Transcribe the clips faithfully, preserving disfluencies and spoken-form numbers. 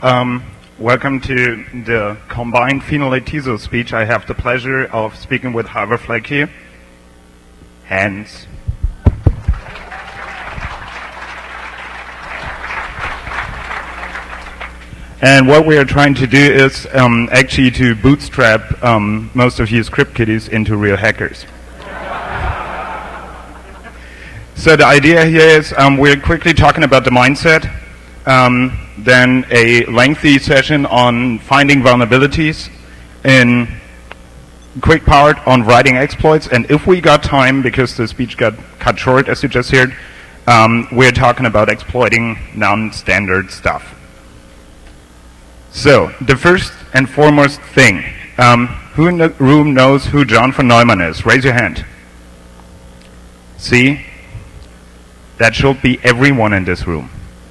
Um, welcome to the combined phenolatezo speech. I have the pleasure of speaking with Halvar Fleck here. Hands. And what we are trying to do is um, actually to bootstrap um, most of you script kiddies into real hackers. So the idea here is um, we're quickly talking about the mindset, um, then a lengthy session on finding vulnerabilities, in quick part on writing exploits, and if we got time, because the speech got cut short as you just heard, um, we're talking about exploiting non-standard stuff. So, the first and foremost thing, um, who in the room knows who John von Neumann is? Raise your hand. See? That should be everyone in this room.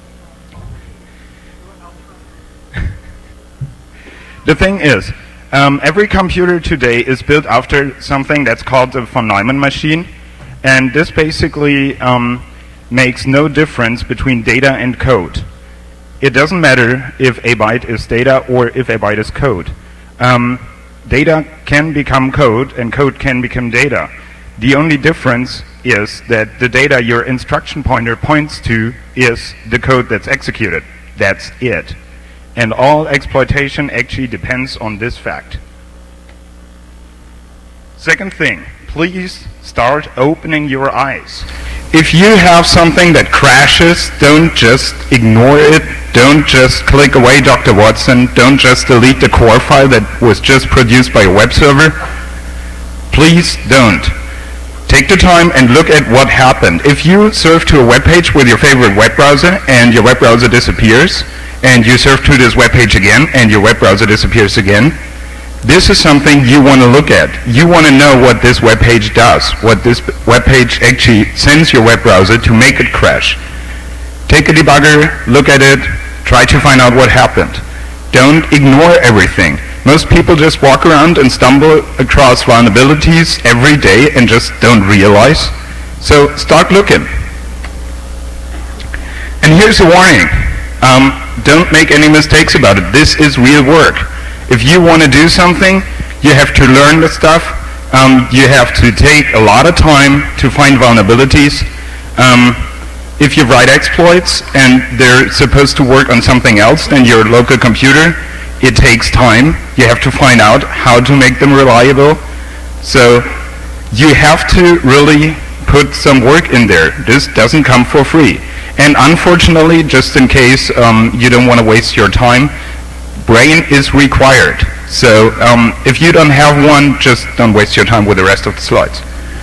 The thing is, um, every computer today is built after something that's called the von Neumann machine, and this basically um, makes no difference between data and code. It doesn't matter if a byte is data or if a byte is code. Um, data can become code and code can become data. The only difference is that the data your instruction pointer points to is the code that's executed. That's it. And all exploitation actually depends on this fact. Second thing, please start opening your eyes. If you have something that crashes, don't just ignore it. Don't just click away Doctor Watson. Don't just delete the core file that was just produced by a web server. Please don't. Take the time and look at what happened. If you surf to a web page with your favorite web browser and your web browser disappears, and you surf to this web page again and your web browser disappears again, this is something you want to look at. You want to know what this web page does, what this web page actually sends your web browser to make it crash. Take a debugger, look at it, try to find out what happened. Don't ignore everything. Most people just walk around and stumble across vulnerabilities every day and just don't realize. So start looking. And here's a warning. Um, don't make any mistakes about it. This is real work. If you want to do something, you have to learn the stuff. Um, you have to take a lot of time to find vulnerabilities. Um, if you write exploits and they're supposed to work on something else than your local computer, it takes time. You have to find out how to make them reliable. So you have to really put some work in there. This doesn't come for free. And unfortunately, just in case um, you don't want to waste your time, brain is required. So um, if you don't have one, just don't waste your time with the rest of the slides.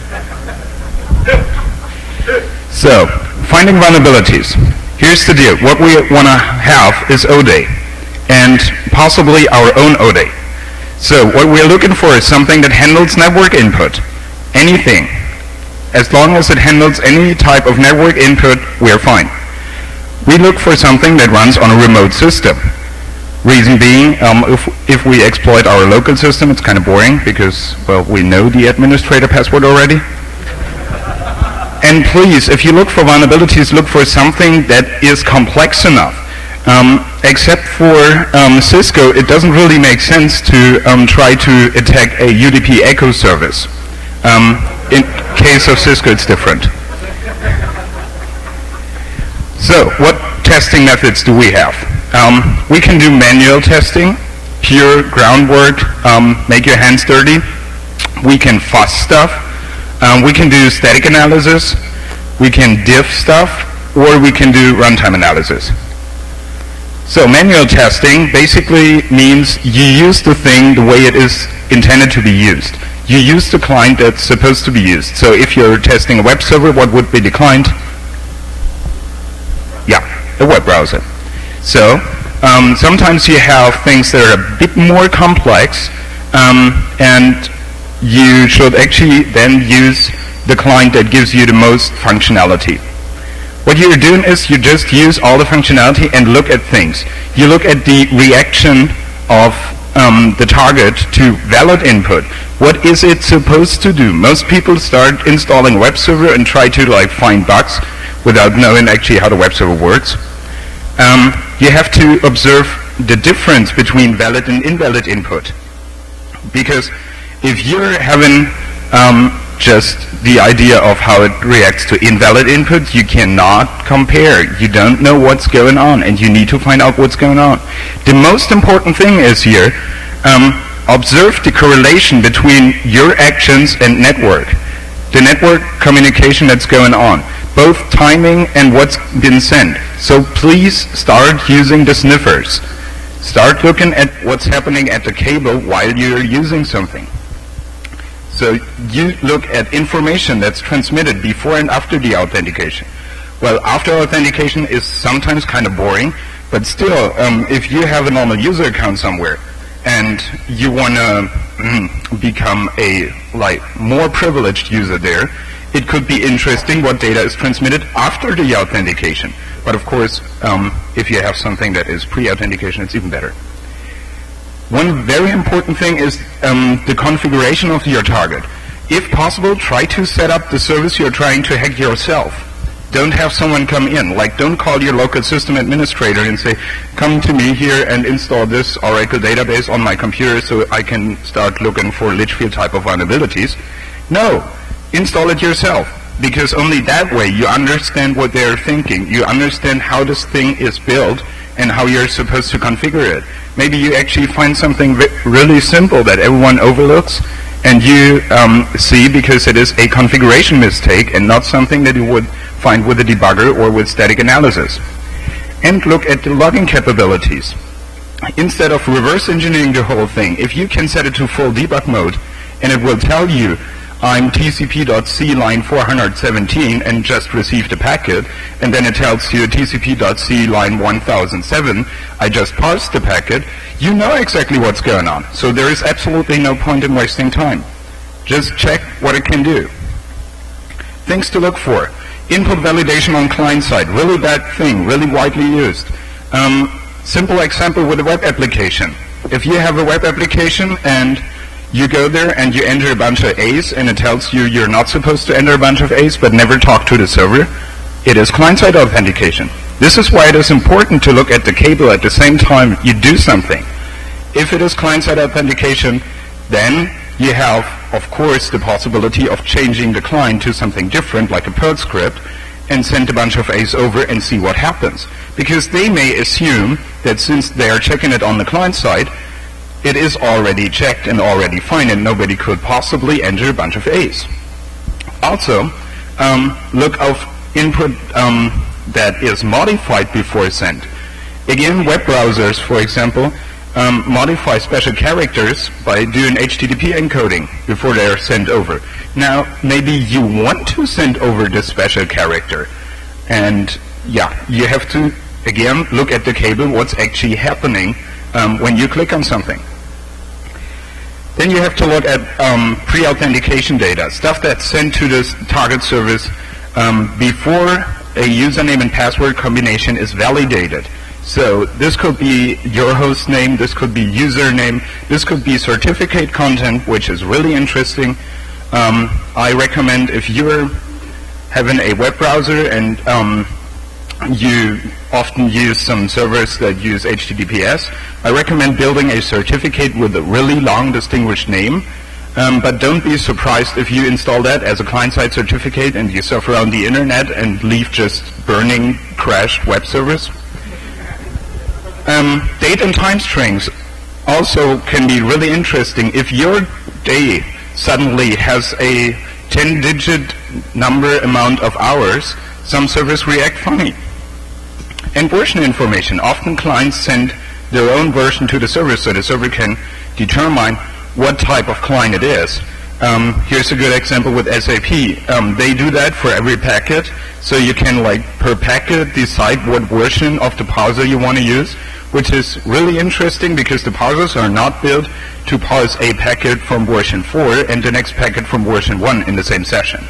So, finding vulnerabilities. Here's the deal. What we want to have is O D A, and possibly our own O D A. So what we're looking for is something that handles network input. Anything. As long as it handles any type of network input, we're fine. We look for something that runs on a remote system. Reason being, um, if, if we exploit our local system, it's kind of boring because, well, we know the administrator password already. And please, if you look for vulnerabilities, look for something that is complex enough. Um, except for um, Cisco, it doesn't really make sense to um, try to attack a U D P echo service. Um, in case of Cisco, it's different. So, what testing methods do we have? Um, we can do manual testing, pure groundwork, um, make your hands dirty. We can fuss stuff. Um, we can do static analysis. We can diff stuff, or we can do runtime analysis. So manual testing basically means you use the thing the way it is intended to be used. You use the client that's supposed to be used. So if you're testing a web server, what would be the client? Yeah, a web browser. So um, sometimes you have things that are a bit more complex, um, and you should actually then use the client that gives you the most functionality. What you're doing is you just use all the functionality and look at things. You look at the reaction of um, the target to valid input. What is it supposed to do? Most people start installing a web server and try to like find bugs without knowing actually how the web server works. Um, you have to observe the difference between valid and invalid input. Because if you're having um, just the idea of how it reacts to invalid input, you cannot compare. You don't know what's going on, and you need to find out what's going on. The most important thing is here, um, observe the correlation between your actions and network. The network communication that's going on, both timing and what's been sent. So please start using the sniffers. Start looking at what's happening at the cable while you're using something. So you look at information that's transmitted before and after the authentication. Well, after authentication is sometimes kind of boring, but still, um, if you have a normal user account somewhere and you want to mm, become a like more privileged user there, it could be interesting what data is transmitted after the authentication. But of course, um, if you have something that is pre-authentication, it's even better. One very important thing is um, the configuration of your target. If possible, try to set up the service you're trying to hack yourself. Don't have someone come in. Like, don't call your local system administrator and say, come to me here and install this Oracle database on my computer so I can start looking for Litchfield type of vulnerabilities. No, install it yourself, because only that way you understand what they're thinking. You understand how this thing is built and how you're supposed to configure it. Maybe you actually find something really simple that everyone overlooks, and you um, see because it is a configuration mistake and not something that you would find with a debugger or with static analysis. And look at the logging capabilities. Instead of reverse engineering the whole thing, if you can set it to full debug mode, and it will tell you, I'm T C P.C line four hundred seventeen and just received a packet, and then it tells you T C P.C line one thousand seven, I just parsed the packet, you know exactly what's going on. So there is absolutely no point in wasting time. Just check what it can do. Things to look for. Input validation on client side, really bad thing, really widely used. Um, simple example with a web application. If you have a web application and you go there and you enter a bunch of A's and it tells you you're not supposed to enter a bunch of A's but never talk to the server, it is client-side authentication. This is why it is important to look at the cable at the same time you do something. If it is client-side authentication, then you have, of course, the possibility of changing the client to something different, like a Perl script, and send a bunch of A's over and see what happens. Because they may assume that since they are checking it on the client side, it is already checked and already fine, and nobody could possibly enter a bunch of A's. Also, um, look of input um, that is modified before send. Again, web browsers, for example, um, modify special characters by doing H T T P encoding before they are sent over. Now, maybe you want to send over this special character, and yeah, you have to, again, look at the cable, what's actually happening um, when you click on something. Then you have to look at um, pre-authentication data, stuff that's sent to this target service um, before a username and password combination is validated. So this could be your host name, this could be username, this could be certificate content, which is really interesting. Um, I recommend if you're having a web browser and um, you often use some servers that use H T T P S, I recommend building a certificate with a really long distinguished name, um, but don't be surprised if you install that as a client-side certificate and you surf around the internet and leave just burning, crashed web servers. Um, date and time strings also can be really interesting. If your day suddenly has a ten digit number amount of hours, some servers react funny. And version information. Often clients send their own version to the server so the server can determine what type of client it is. Um, here's a good example with S A P. Um, they do that for every packet, so you can, like, per packet decide what version of the parser you want to use, which is really interesting because the parsers are not built to parse a packet from version four and the next packet from version one in the same session.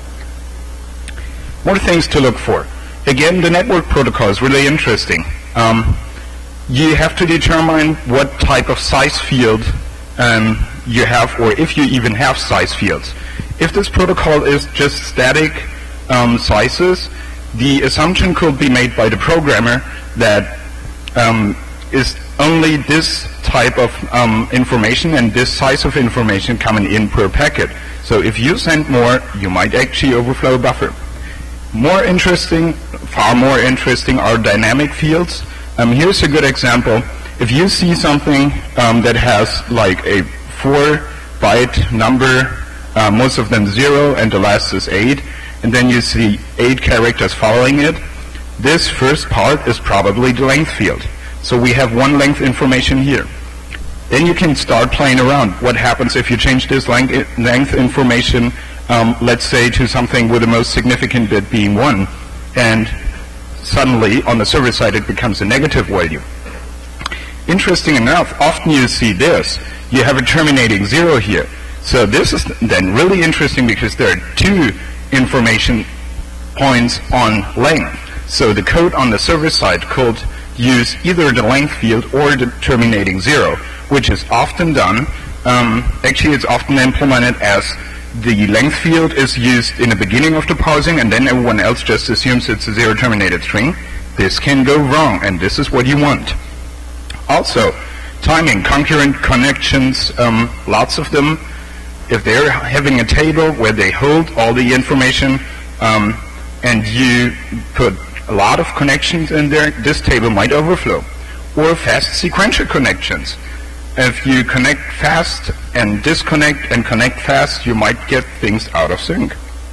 More things to look for. Again, the network protocol is really interesting. Um, you have to determine what type of size field um, you have, or if you even have size fields. If this protocol is just static um, sizes, the assumption could be made by the programmer that um, is only this type of um, information and this size of information coming in per packet. So if you send more, you might actually overflow a buffer. More interesting, far more interesting are dynamic fields. Um, here's a good example. If you see something um, that has like a four byte number, uh, most of them zero and the last is eight, and then you see eight characters following it, this first part is probably the length field. So we have one length information here. Then you can start playing around. What happens if you change this length, length information, um, let's say, to something with the most significant bit being one, and suddenly on the server side it becomes a negative value. Interesting enough, often you see this. You have a terminating zero here. So this is then really interesting because there are two information points on length. So the code on the server side could use either the length field or the terminating zero, which is often done. Um, actually, it's often implemented as the length field is used in the beginning of the parsing, and then everyone else just assumes it's a zero terminated string. This can go wrong, and this is what you want. Also, timing, concurrent connections, um, lots of them. If they're having a table where they hold all the information, um, and you put a lot of connections in there, this table might overflow. Or fast sequential connections. If you connect fast and disconnect and connect fast, you might get things out of sync.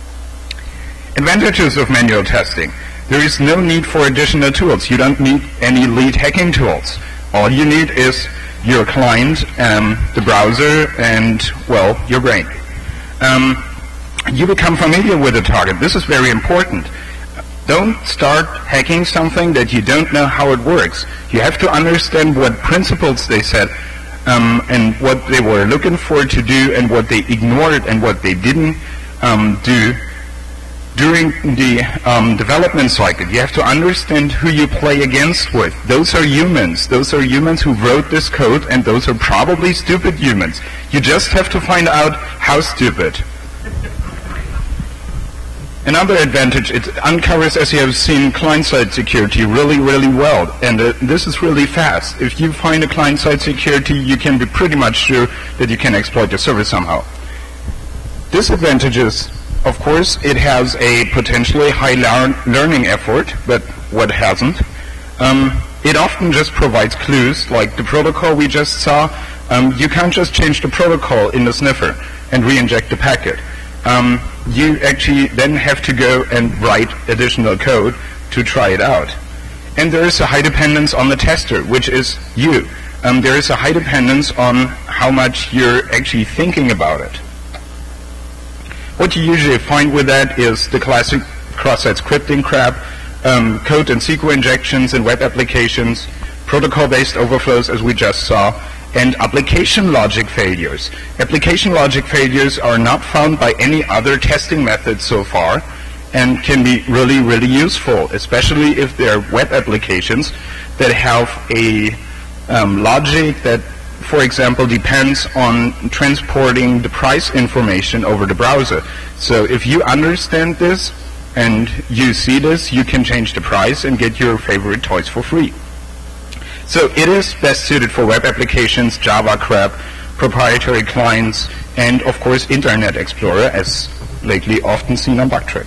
Advantages of manual testing. There is no need for additional tools. You don't need any lead hacking tools. All you need is your client, um, the browser, and, well, your brain. Um, you become familiar with the target. This is very important. Don't start hacking something that you don't know how it works. You have to understand what principles they set, um, and what they were looking for to do, and what they ignored and what they didn't um, do during the um, development cycle. You have to understand who you play against with. Those are humans. Those are humans who wrote this code, and those are probably stupid humans. You just have to find out how stupid. Another advantage, it uncovers, as you have seen, client-side security really, really well. And uh, this is really fast. If you find a client-side security, you can be pretty much sure that you can exploit the service somehow. Disadvantages, of course, it has a potentially high lear learning effort, but what hasn't? Um, it often just provides clues, like the protocol we just saw. Um, you can't just change the protocol in the sniffer and re-inject the packet. Um, you actually then have to go and write additional code to try it out. And there is a high dependence on the tester, which is you. Um, there is a high dependence on how much you're actually thinking about it. What you usually find with that is the classic cross-site scripting crap, um, code and S Q L injections in web applications, protocol-based overflows as we just saw, and application logic failures. Application logic failures are not found by any other testing method so far, and can be really, really useful, especially if they're web applications that have a um, logic that, for example, depends on transporting the price information over the browser. So if you understand this and you see this, you can change the price and get your favorite toys for free. So it is best suited for web applications, Java crap, proprietary clients, and of course Internet Explorer, as lately often seen on Bugtrek.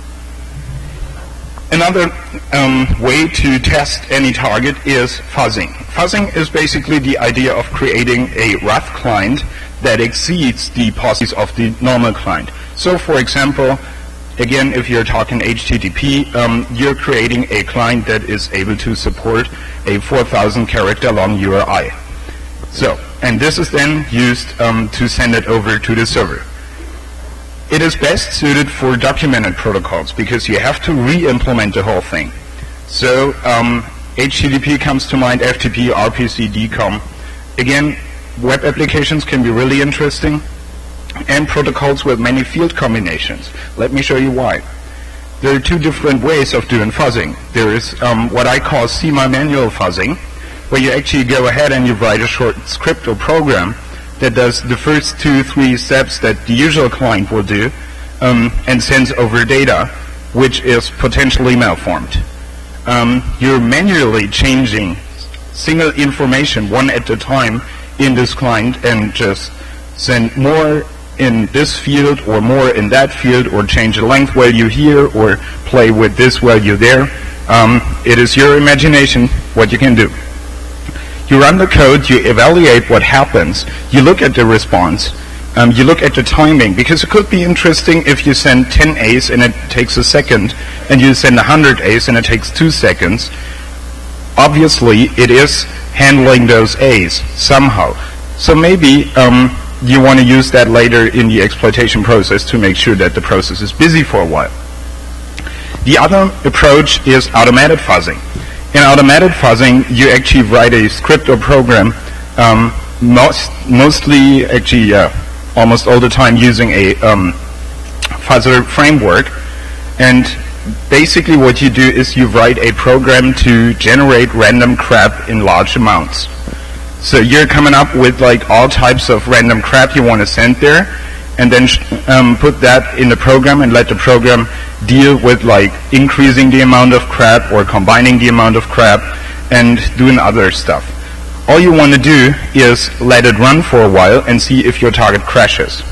Another um, way to test any target is fuzzing. Fuzzing is basically the idea of creating a rough client that exceeds the possibilities of the normal client. So for example, again, if you're talking H T T P, um, you're creating a client that is able to support a four thousand character long U R I. So, and this is then used um, to send it over to the server. It is best suited for documented protocols because you have to re-implement the whole thing. So, um, H T T P comes to mind, F T P, R P C, D COM. Again, web applications can be really interesting, and protocols with many field combinations. Let me show you why. There are two different ways of doing fuzzing. There is um, what I call semi-manual fuzzing, where you actually go ahead and you write a short script or program that does the first two, three steps that the usual client will do, um, and sends over data, which is potentially malformed. Um, you're manually changing single information one at a time in this client and just send more in this field or more in that field, or change the length value here, or play with this value there. Um, it is your imagination what you can do. You run the code, you evaluate what happens, you look at the response, um, you look at the timing, because it could be interesting if you send ten A's and it takes a second, and you send one hundred A's and it takes two seconds. Obviously, it is handling those A's somehow. So maybe um, you want to use that later in the exploitation process to make sure that the process is busy for a while. The other approach is automated fuzzing. In automated fuzzing, you actually write a script or program, um, most, mostly, actually, uh, almost all the time using a um, fuzzer framework. And basically what you do is you write a program to generate random crap in large amounts. So you're coming up with like all types of random crap you want to send there, and then um, put that in the program and let the program deal with like increasing the amount of crap or combining the amount of crap and doing other stuff. All you want to do is let it run for a while and see if your target crashes.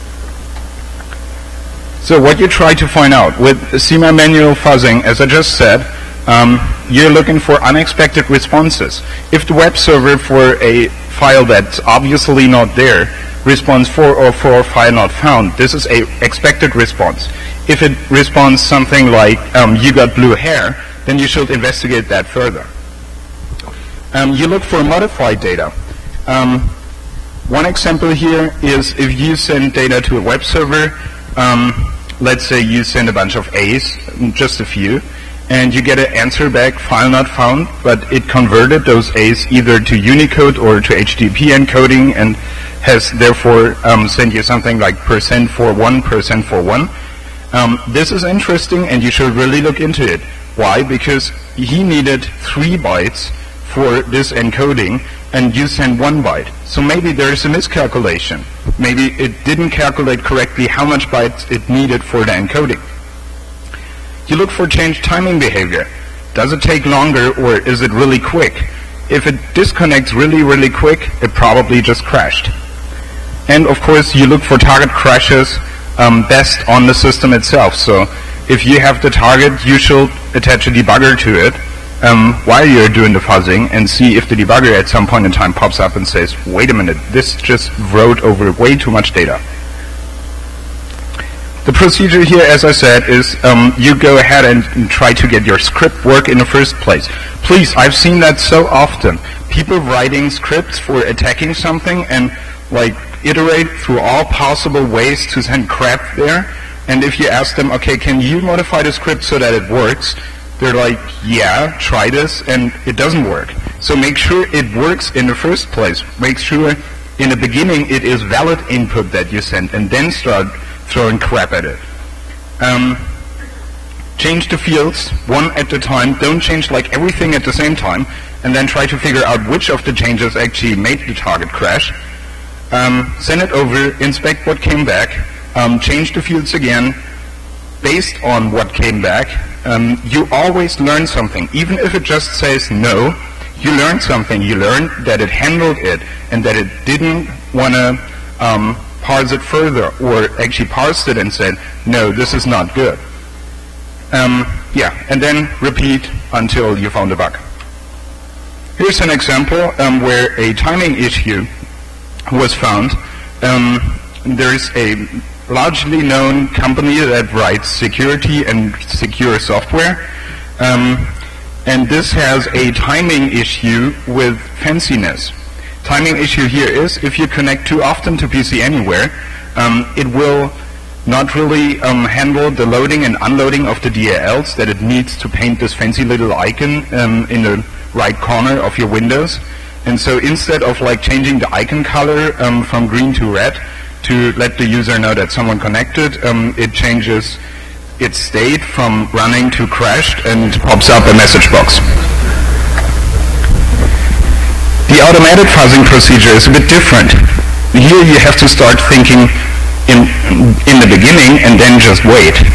So what you try to find out with semi-manual fuzzing, as I just said, um, you're looking for unexpected responses. If the web server for a file that's obviously not there responds for or for file not found, this is a expected response. If it responds something like um, you got blue hair, then you should investigate that further. Um, you look for modified data. Um, one example here is if you send data to a web server, um, let's say you send a bunch of A's, just a few, and you get an answer back, file not found, but it converted those A's either to Unicode or to H T T P encoding and has therefore um, sent you something like percent for one, percent for one. Um, this is interesting and you should really look into it. Why? Because he needed three bytes for this encoding and you send one byte. So maybe there's a miscalculation. Maybe it didn't calculate correctly how much bytes it needed for the encoding. You look for changed timing behavior. Does it take longer or is it really quick? If it disconnects really, really quick, it probably just crashed. And of course, you look for target crashes um, best on the system itself. So if you have the target, you should attach a debugger to it um, while you're doing the fuzzing and see if the debugger at some point in time pops up and says, wait a minute, this just wrote over way too much data. The procedure here, as I said, is um, you go ahead and, and try to get your script work in the first place. Please, I've seen that so often. People writing scripts for attacking something and like iterate through all possible ways to send crap there. And if you ask them, okay, can you modify the script so that it works? They're like, yeah, try this, and it doesn't work. So make sure it works in the first place. Make sure in the beginning it is valid input that you send, and then start throwing crap at it. Um, change the fields one at a time. Don't change like everything at the same time, and then try to figure out which of the changes actually made the target crash. Um, send it over, inspect what came back, um, change the fields again based on what came back. Um, you always learn something. Even if it just says no, you learn something. You learn that it handled it and that it didn't want to um, parse it further, or actually parsed it and said, no, this is not good. Um, yeah, and then repeat until you found a bug. Here's an example um, where a timing issue was found. Um, there's a largely known company that writes security and secure software, um, and this has a timing issue with fanciness. Timing issue here is if you connect too often to P C Anywhere, um, it will not really um, handle the loading and unloading of the D L Ls that it needs to paint this fancy little icon um, in the right corner of your Windows. And so instead of like changing the icon color um, from green to red to let the user know that someone connected, um, it changes its state from running to crashed and pops up a message box. The automated fuzzing procedure is a bit different. Here you have to start thinking in, in the beginning and then just wait.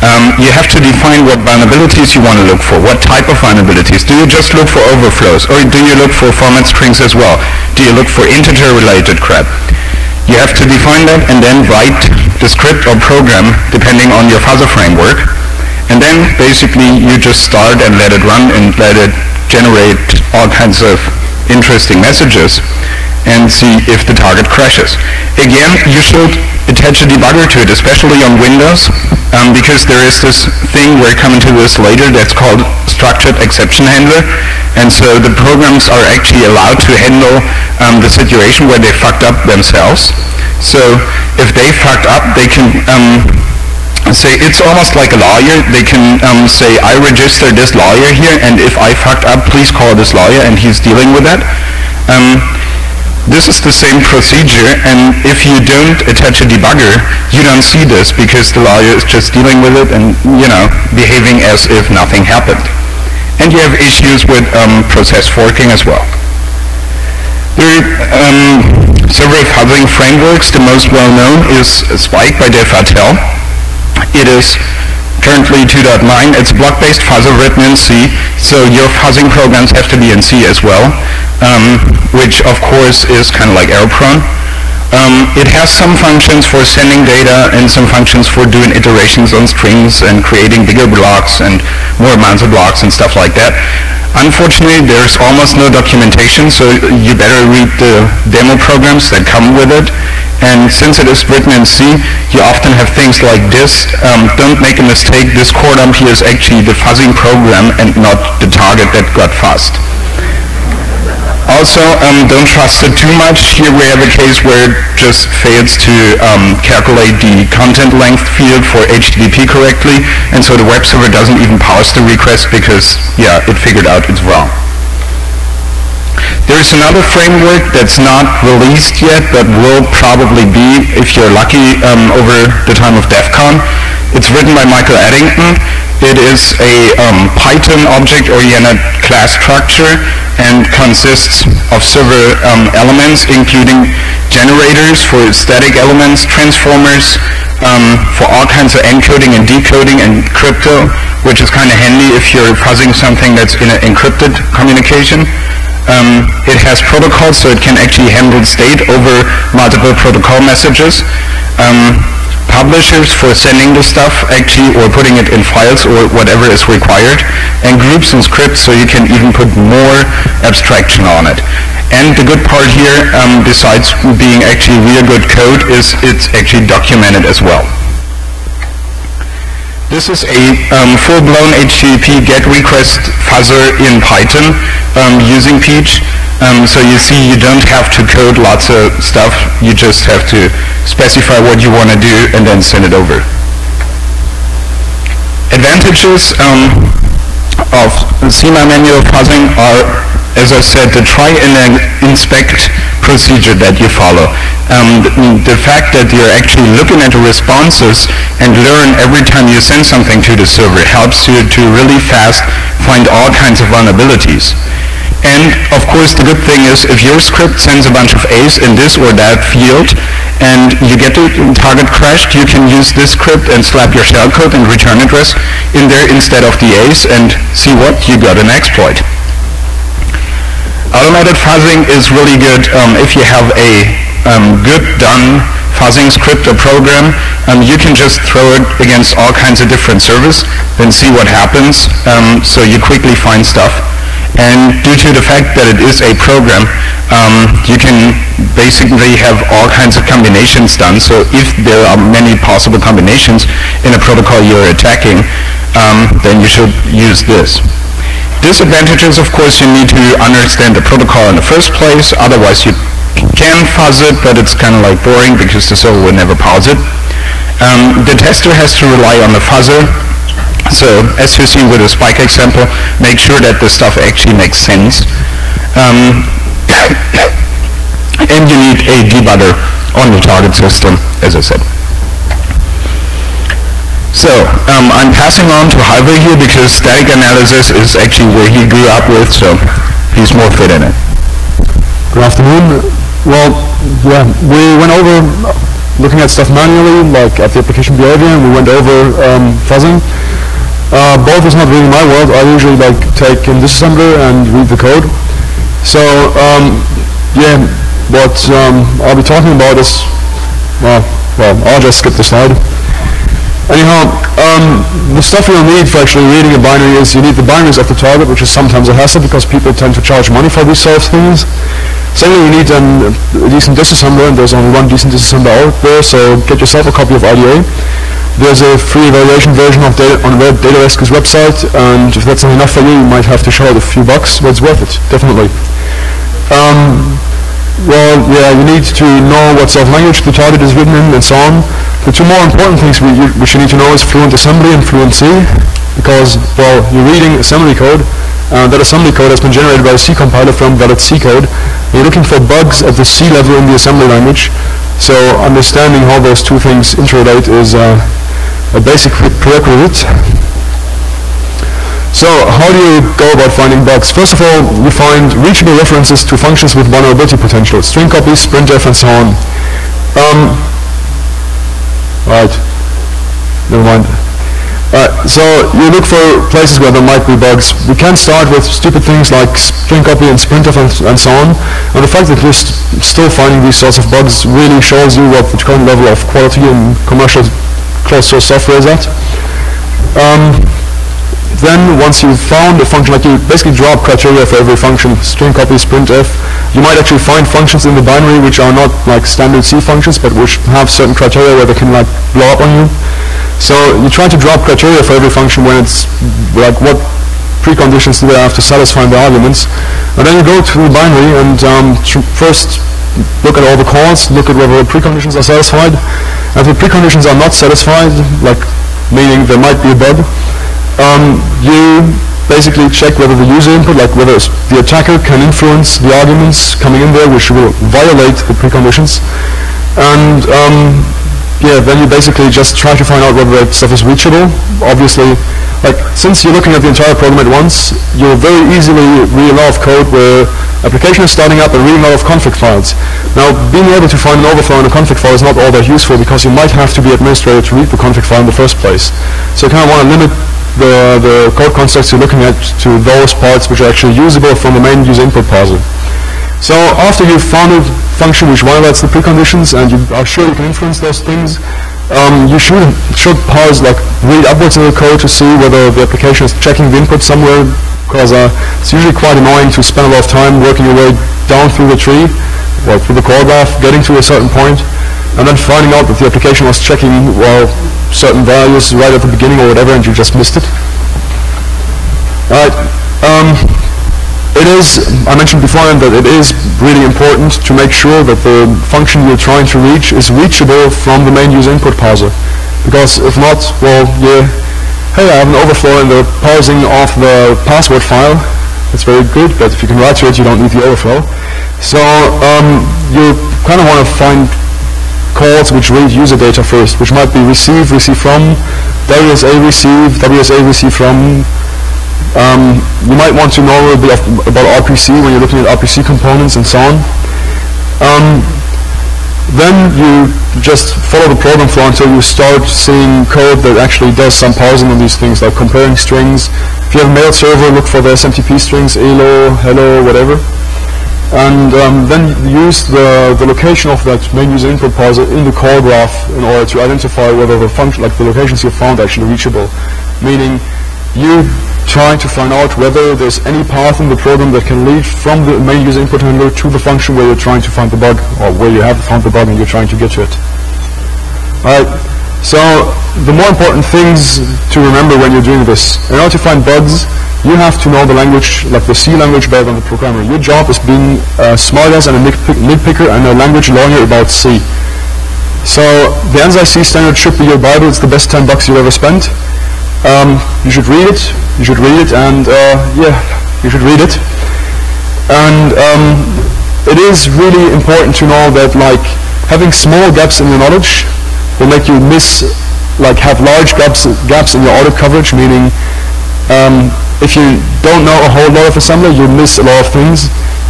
Um, you have to define what vulnerabilities you want to look for. What type of vulnerabilities? Do you just look for overflows, or do you look for format strings as well? Do you look for integer-related crap? You have to define that and then write the script or program depending on your fuzzer framework. And then basically you just start and let it run and let it generate all kinds of interesting messages and see if the target crashes. Again, you should attach a debugger to it, especially on Windows, um, because there is this thing, we're coming to this later, that's called structured exception handler. And so the programs are actually allowed to handle um, the situation where they fucked up themselves. So if they fucked up, they can um, say, it's almost like a lawyer. They can um, say, I register this lawyer here, and if I fucked up, please call this lawyer, and he's dealing with that. Um, this is the same procedure, and if you don't attach a debugger, you don't see this, because the lawyer is just dealing with it and, you know, behaving as if nothing happened. And you have issues with um, process forking as well. There are um, several fuzzing frameworks. The most well-known is Spike by diff. It is currently two point nine. It's a block-based fuzzer written in C, so your fuzzing programs have to be in C as well, um, which of course is kind of like error-prone. Um, it has some functions for sending data and some functions for doing iterations on strings and creating bigger blocks and more amounts of blocks and stuff like that. Unfortunately, there's almost no documentation, so you better read the demo programs that come with it. And since it is written in C, you often have things like this. Um, don't make a mistake, this core dump here is actually the fuzzing program and not the target that got fuzzed. Also, um, don't trust it too much. Here we have a case where it just fails to um, calculate the content length field for H T T P correctly, and so the web server doesn't even parse the request because, yeah, it figured out it's wrong. There's another framework that's not released yet, but will probably be, if you're lucky, um, over the time of DEF CON. It's written by Michael Eddington. It is a um, Python object-oriented class structure and consists of several um, elements, including generators for static elements, transformers um, for all kinds of encoding and decoding and crypto, which is kind of handy if you're fuzzing something that's in an encrypted communication. Um, it has protocols, so it can actually handle state over multiple protocol messages. Um, publishers for sending the stuff actually, or putting it in files or whatever is required, and groups and scripts, so you can even put more abstraction on it. And the good part here, um, besides being actually real good code, is it's actually documented as well. This is a um, full-blown H T T P GET request fuzzer in Python um, using Peach. Um, so you see, you don't have to code lots of stuff. You just have to specify what you want to do and then send it over. Advantages um, of C M A manual fuzzing are, as I said, the try and inspect procedure that you follow. Um, the, the fact that you're actually looking at the responses and learn every time you send something to the server helps you to really fast find all kinds of vulnerabilities. And of course the good thing is, if your script sends a bunch of A's in this or that field and you get the target crashed, you can use this script and slap your shellcode and return address in there instead of the A's and see what, you got an exploit. Automated fuzzing is really good um, if you have a um, good done fuzzing script or program. Um, you can just throw it against all kinds of different servers and see what happens, um, so you quickly find stuff. And due to the fact that it is a program, um, you can basically have all kinds of combinations done. So if there are many possible combinations in a protocol you're attacking, um, then you should use this. Disadvantages, of course, you need to understand the protocol in the first place. Otherwise, you can fuzz it, but it's kind of like boring because the server will never pause it. Um, the tester has to rely on the fuzzer. So, as you see with the Spike example, make sure that the stuff actually makes sense. Um, and you need a debugger on the target system, as I said. So, um, I'm passing on to Halvar here because static analysis is actually where he grew up with, so he's more fit in it. Good afternoon. Well, yeah, we went over looking at stuff manually, like at the application behavior, and we went over um, fuzzing. Uh, both is not really my world. I usually like take in disassembler and read the code. So um, yeah, what um, I'll be talking about is, well, well, I'll just skip the slide. Anyhow, um, the stuff you'll need for actually reading a binary is you need the binaries of the target, which is sometimes a hassle because people tend to charge money for these sort of things. Secondly, you need an, a decent disassembler, and there's only one decent disassembler out there, so get yourself a copy of I D A. There's a free evaluation version of data on DataRescue's website, and if that's not enough for you, you might have to shell out a few bucks, but it's worth it, definitely. Um, well, yeah, you need to know what sort of language the target is written in, and so on. The two more important things we, you, which you need to know is fluent assembly and fluent C, because, well, you're reading assembly code, and that assembly code has been generated by a C compiler from valid C code. You're looking for bugs at the C level in the assembly language, so understanding how those two things interrelate is uh, a basic prerequisite. So how do you go about finding bugs? First of all, you find reachable references to functions with vulnerability potential, string copies, printf, and so on. Um, right, never mind. Uh, so you look for places where there might be bugs. We can start with stupid things like string copy and printf and, and so on. And the fact that you're st still finding these sorts of bugs really shows you what the current level of quality and commercial closed source software is at. Um, Then, once you've found a function, like you basically draw up criteria for every function, string copies, printf, you might actually find functions in the binary which are not like standard C functions, but which have certain criteria where they can like blow up on you. So you try to draw up criteria for every function when it's like what preconditions do they have to satisfy the arguments, and then you go to the binary and um, first look at all the calls, look at whether the preconditions are satisfied. If the preconditions are not satisfied, like meaning there might be a bug, Um, you basically check whether the user input, like whether the attacker can influence the arguments coming in there, which will violate the preconditions. And um, yeah, then you basically just try to find out whether that stuff is reachable. Obviously, like since you're looking at the entire program at once, you'll very easily read a lot of code where application is starting up and reading a lot of config files. Now, being able to find an overflow in a config file is not all that useful because you might have to be administrator to read the config file in the first place. So you kind of want to limit The, the code constructs you're looking at to those parts which are actually usable from the main user input parser. So after you've found a function which violates the preconditions and you are sure you can influence those things, um, you should, should pause, like read upwards in the code to see whether the application is checking the input somewhere, because uh, it's usually quite annoying to spend a lot of time working your way down through the tree, or through the call graph, getting to a certain point, and then finding out that the application was checking, well, certain values right at the beginning or whatever, and you just missed it. Alright, um, it is, I mentioned beforehand that it is really important to make sure that the function you're trying to reach is reachable from the main user input parser. Because if not, well, yeah, hey, I have an overflow in the parsing of the password file. It's very good, but if you can write to it, you don't need the overflow. So um, you kind of want to find calls which read user data first, which might be receive, receive from, W S A receive, W S A receive from. Um, you might want to know a bit of, about R P C when you're looking at R P C components and so on. Um, then you just follow the program flow until you start seeing code that actually does some parsing on these things, like comparing strings. If you have a mail server, look for the S M T P strings, elo, hello, whatever. And um, then use the, the location of that main user input parser in the call graph in order to identify whether the function, like the locations you found, are actually reachable. Meaning, you try to find out whether there's any path in the program that can lead from the main user input handler to the function where you're trying to find the bug, or where you have found the bug and you're trying to get to it. Alright, so the more important things to remember when you're doing this, in order to find bugs, you have to know the language, like the C language, better than the programmer. Your job is being a smartass and a nitpicker and a language lawyer about C. So the ANSI C standard should be your Bible. It's the best ten bucks you've ever spent. Um, you should read it. You should read it, and uh, yeah, you should read it. And um, it is really important to know that, like, having small gaps in your knowledge will make you miss, like, have large gaps gaps in your audit coverage. Meaning, um, if you don't know a whole lot of assembly, you miss a lot of things.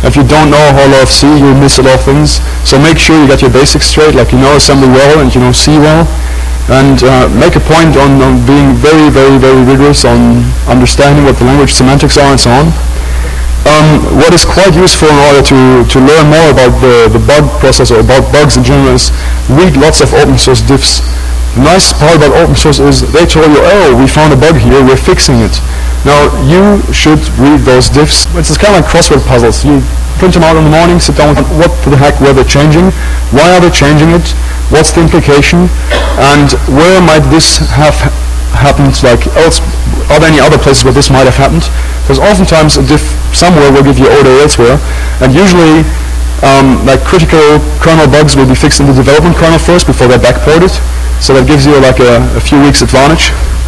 If you don't know a whole lot of C, you'll miss a lot of things. So make sure you get your basics straight, like you know assembly well and you know C well. And uh, make a point on, on being very, very, very rigorous on understanding what the language semantics are and so on. Um, what is quite useful in order to, to learn more about the, the bug process or about bugs in general is read lots of open source diffs. The nice part about open source is they told you, oh, we found a bug here, we're fixing it. Now, you should read those diffs. It's kind of like crossword puzzles. You print them out in the morning, sit down with what the heck were they changing, why are they changing it, what's the implication, and where might this have happened, like else, are there any other places where this might have happened? Because oftentimes a diff somewhere will give you order elsewhere, and usually um, like critical kernel bugs will be fixed in the development kernel first before they're backported, so that gives you like a, a few weeks advantage.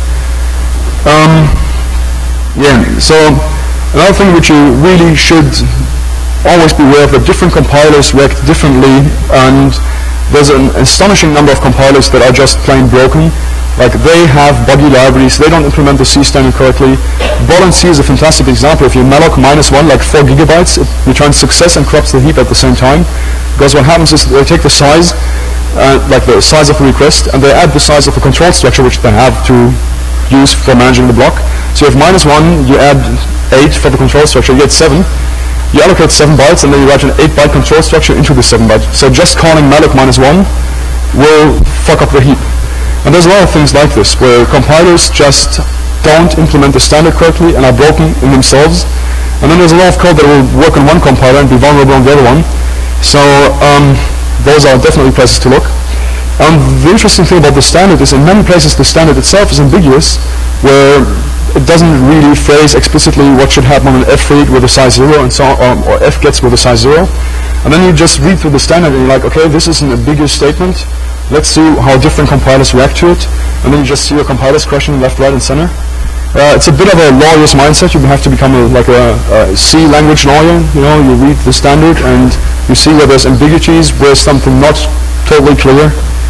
Um, yeah, so another thing which you really should always be aware of, that different compilers react differently, and there's an astonishing number of compilers that are just plain broken. Like they have buggy libraries, they don't implement the C standard correctly. Bol and C is a fantastic example. If you malloc minus one, like four gigabytes, it returns success and corrupts the heap at the same time. Because what happens is they take the size, uh, like the size of the request, and they add the size of the control structure which they have to use for managing the block. So you have minus one, you add eight for the control structure, you get seven. You allocate seven bytes, and then you write an eight byte control structure into the seven byte. So just calling malloc minus one will fuck up the heap. And there's a lot of things like this, where compilers just don't implement the standard correctly and are broken in themselves. And then there's a lot of code that will work on one compiler and be vulnerable on the other one. So um, those are definitely places to look. Um, the interesting thing about the standard is in many places the standard itself is ambiguous, where it doesn't really phrase explicitly what should happen on an F read with a size zero and so on, or, or F gets with a size zero. And then you just read through the standard and you're like, okay, this is an ambiguous statement. Let's see how different compilers react to it. And then you just see your compilers crashing left, right, and center. Uh, it's a bit of a lawyer's mindset. You have to become a, like a, a C language lawyer. You know, you read the standard and you see where there's ambiguities, where something not totally clear.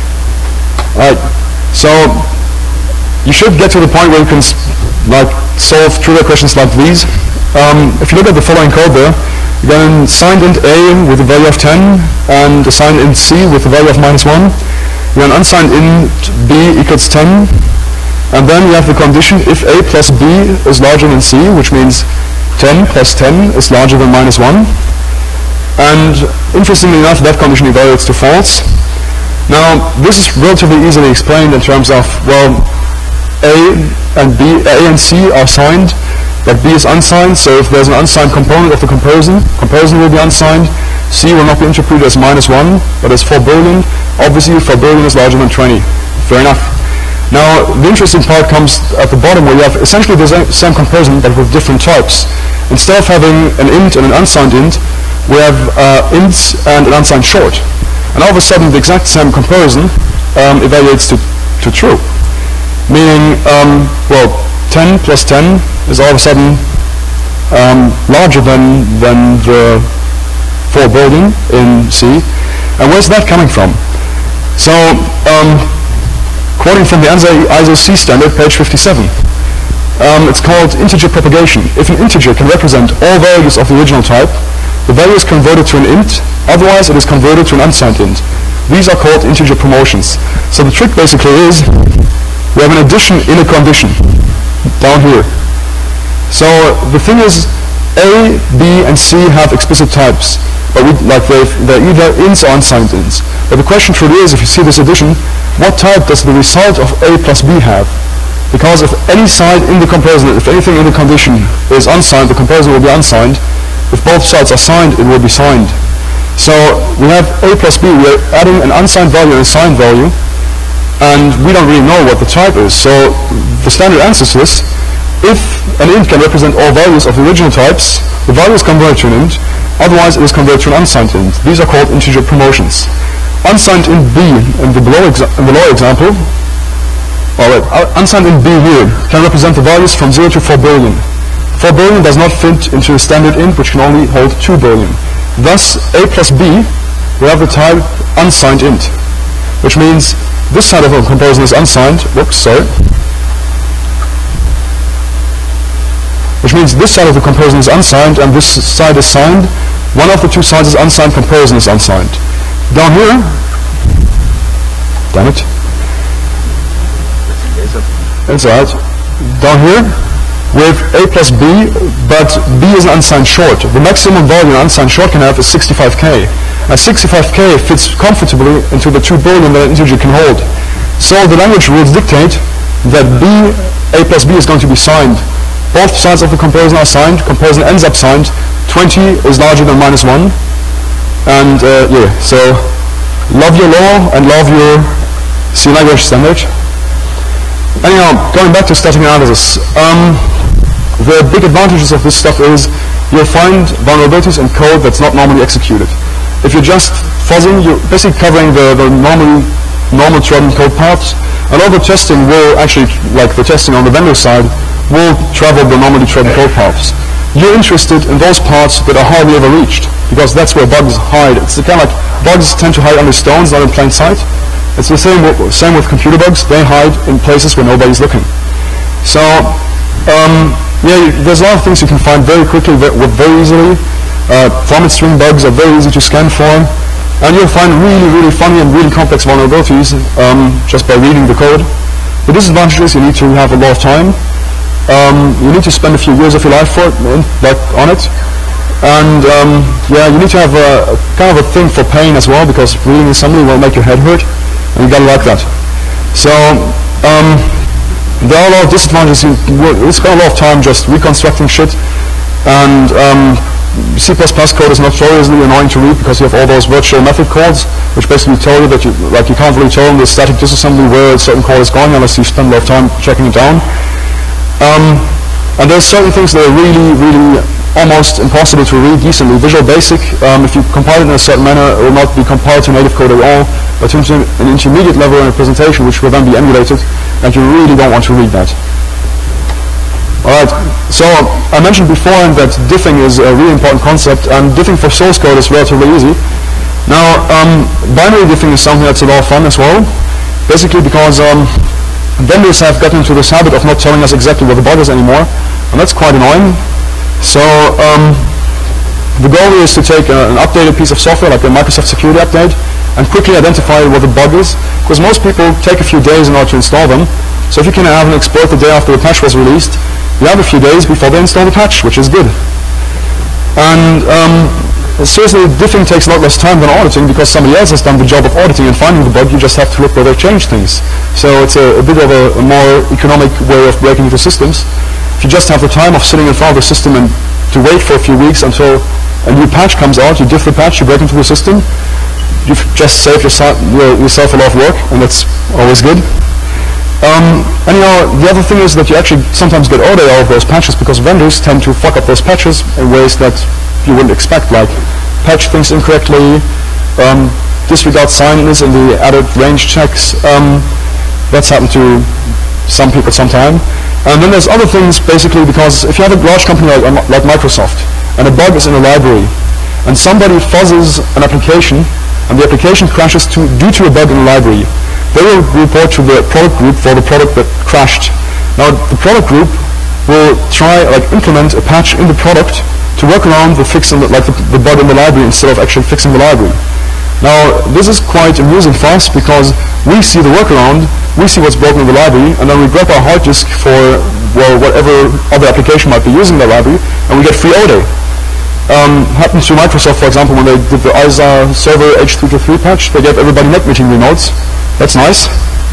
Right. So you should get to the point where you can like solve trivial questions like these. Um, if you look at the following code there, you got an signed int A with a value of ten and a signed int C with a value of minus one. You have an unsigned int B equals ten, and then you have the condition if A plus B is larger than C, which means ten plus ten is larger than minus one. And interestingly enough, that condition evaluates to false. Now, this is relatively easily explained in terms of, well, A and B, A and C are signed, but B is unsigned, so if there's an unsigned component of the comparison, comparison will be unsigned. C will not be interpreted as minus one, but as four billion. Obviously, four billion is larger than twenty. Fair enough. Now, the interesting part comes at the bottom, where you have essentially the same comparison, but with different types. Instead of having an int and an unsigned int, we have uh, ints and an unsigned short. And all of a sudden, the exact same comparison um, evaluates to, to true. Meaning, um, well, ten plus ten is all of a sudden um, larger than, than the four billion in C. And where's that coming from? So, um, quoting from the I S O C standard, page fifty-seven, um, it's called integer propagation. If an integer can represent all values of the original type, the value is converted to an int, otherwise it is converted to an unsigned int. These are called integer promotions. So the trick basically is, we have an addition in a condition, down here. So the thing is, A, B, and C have explicit types, but we, like they're, they're either ints or unsigned ints. But the question truly is, if you see this addition, what type does the result of A plus B have? Because if any side in the comparison, if anything in the condition is unsigned, the comparison will be unsigned. If both sides are signed, it will be signed. So we have A plus B, we are adding an unsigned value and a signed value, and we don't really know what the type is. So the standard answer to this, if an int can represent all values of the original types, the value is converted to an int, otherwise it is converted to an unsigned int. These are called integer promotions. Unsigned int B in the below, exa in the below example, all right, unsigned int B here can represent the values from zero to four billion. four billion does not fit into a standard int, which can only hold two billion. Thus, A plus B will have the type unsigned int, which means this side of the comparison is unsigned. Whoops, sorry. Which means this side of the comparison is unsigned and this side is signed. one of the two sides is unsigned, comparison is unsigned. Down here, damn it, it's alright. Down here, with A plus B, but B is an unsigned short. The maximum value an unsigned short can have is sixty-five K. And sixty-five K fits comfortably into the two billion that an integer can hold. So the language rules dictate that B, A plus B is going to be signed. Both sides of the comparison are signed, comparison ends up signed, twenty is larger than minus one. And uh, yeah, so love your law and love your C language standard. Anyhow, going back to static analysis, um, the big advantages of this stuff is you'll find vulnerabilities in code that's not normally executed. If you're just fuzzing, you're basically covering the, the normally normal trodden code paths. A lot of the testing will actually, like the testing on the vendor side, will travel the normally trodden code paths. You're interested in those parts that are hardly ever reached, because that's where bugs hide. It's the kind of like bugs tend to hide under stones, not in plain sight. It's the same with, same with computer bugs. They hide in places where nobody's looking. So, um, yeah, there's a lot of things you can find very quickly, very, very easily. Uh, format string bugs are very easy to scan for. And you'll find really, really funny and really complex vulnerabilities um, just by reading the code. The disadvantage is you need to have a lot of time. Um, you need to spend a few years of your life for it, like on it. And um, yeah, you need to have a, a kind of a thing for pain as well, because reading assembly will make your head hurt. And you gotta like that. So, um, there are a lot of disadvantages. You spend a lot of time just reconstructing shit. And um, C plus plus code is notoriously annoying to read because you have all those virtual method calls, which basically tell you that you, like, you can't really tell in the static disassembly where a certain call is going unless you spend a lot of time checking it down. Um, and there's certain things that are really, really almost impossible to read decently. Visual Basic, um, if you compile it in a certain manner, it will not be compiled to native code at all, but to an intermediate level in a presentation, which will then be emulated, and you really don't want to read that. Alright, so I mentioned before that diffing is a really important concept, and diffing for source code is relatively easy. Now, um, binary diffing is something that's a lot of fun as well, basically because um, vendors have gotten into this habit of not telling us exactly what the bug is anymore, and that's quite annoying. So um, the goal is to take a, an updated piece of software, like a Microsoft security update, and quickly identify what the bug is, because most people take a few days in order to install them. So if you can have an exploit the day after the patch was released, you have a few days before they install the patch, which is good. And um, seriously, diffing takes a lot less time than auditing, because somebody else has done the job of auditing and finding the bug. You just have to look where they've changed things. So it's a, a bit of a, a more economic way of breaking into systems. If you just have the time of sitting in front of the system and to wait for a few weeks until a new patch comes out, you diff the patch, you break into the system, you've just saved yourself, yourself a lot of work, and that's always good. Um, anyhow, the other thing is that you actually sometimes get audio out of those patches, because vendors tend to fuck up those patches in ways that you wouldn't expect, like patch things incorrectly, um, disregard signings in the added range checks. Um, that's happened to some people sometime. And then there's other things, basically, because if you have a large company like, like Microsoft, and a bug is in a library, and somebody fuzzes an application, and the application crashes to, due to a bug in the library, they will report to the product group for the product that crashed. Now, the product group will try, like, implement a patch in the product to work around the fix in the, like the, the bug in the library instead of actually fixing the library. Now, this is quite amusing for us, because we see the workaround, we see what's broken in the library, and then we grab our hard disk for, well, whatever other application might be using the library, and we get free O D A. Um, happened to Microsoft, for example, when they did the I S A server H three twenty-three patch, they gave everybody net meeting renotes. That's nice.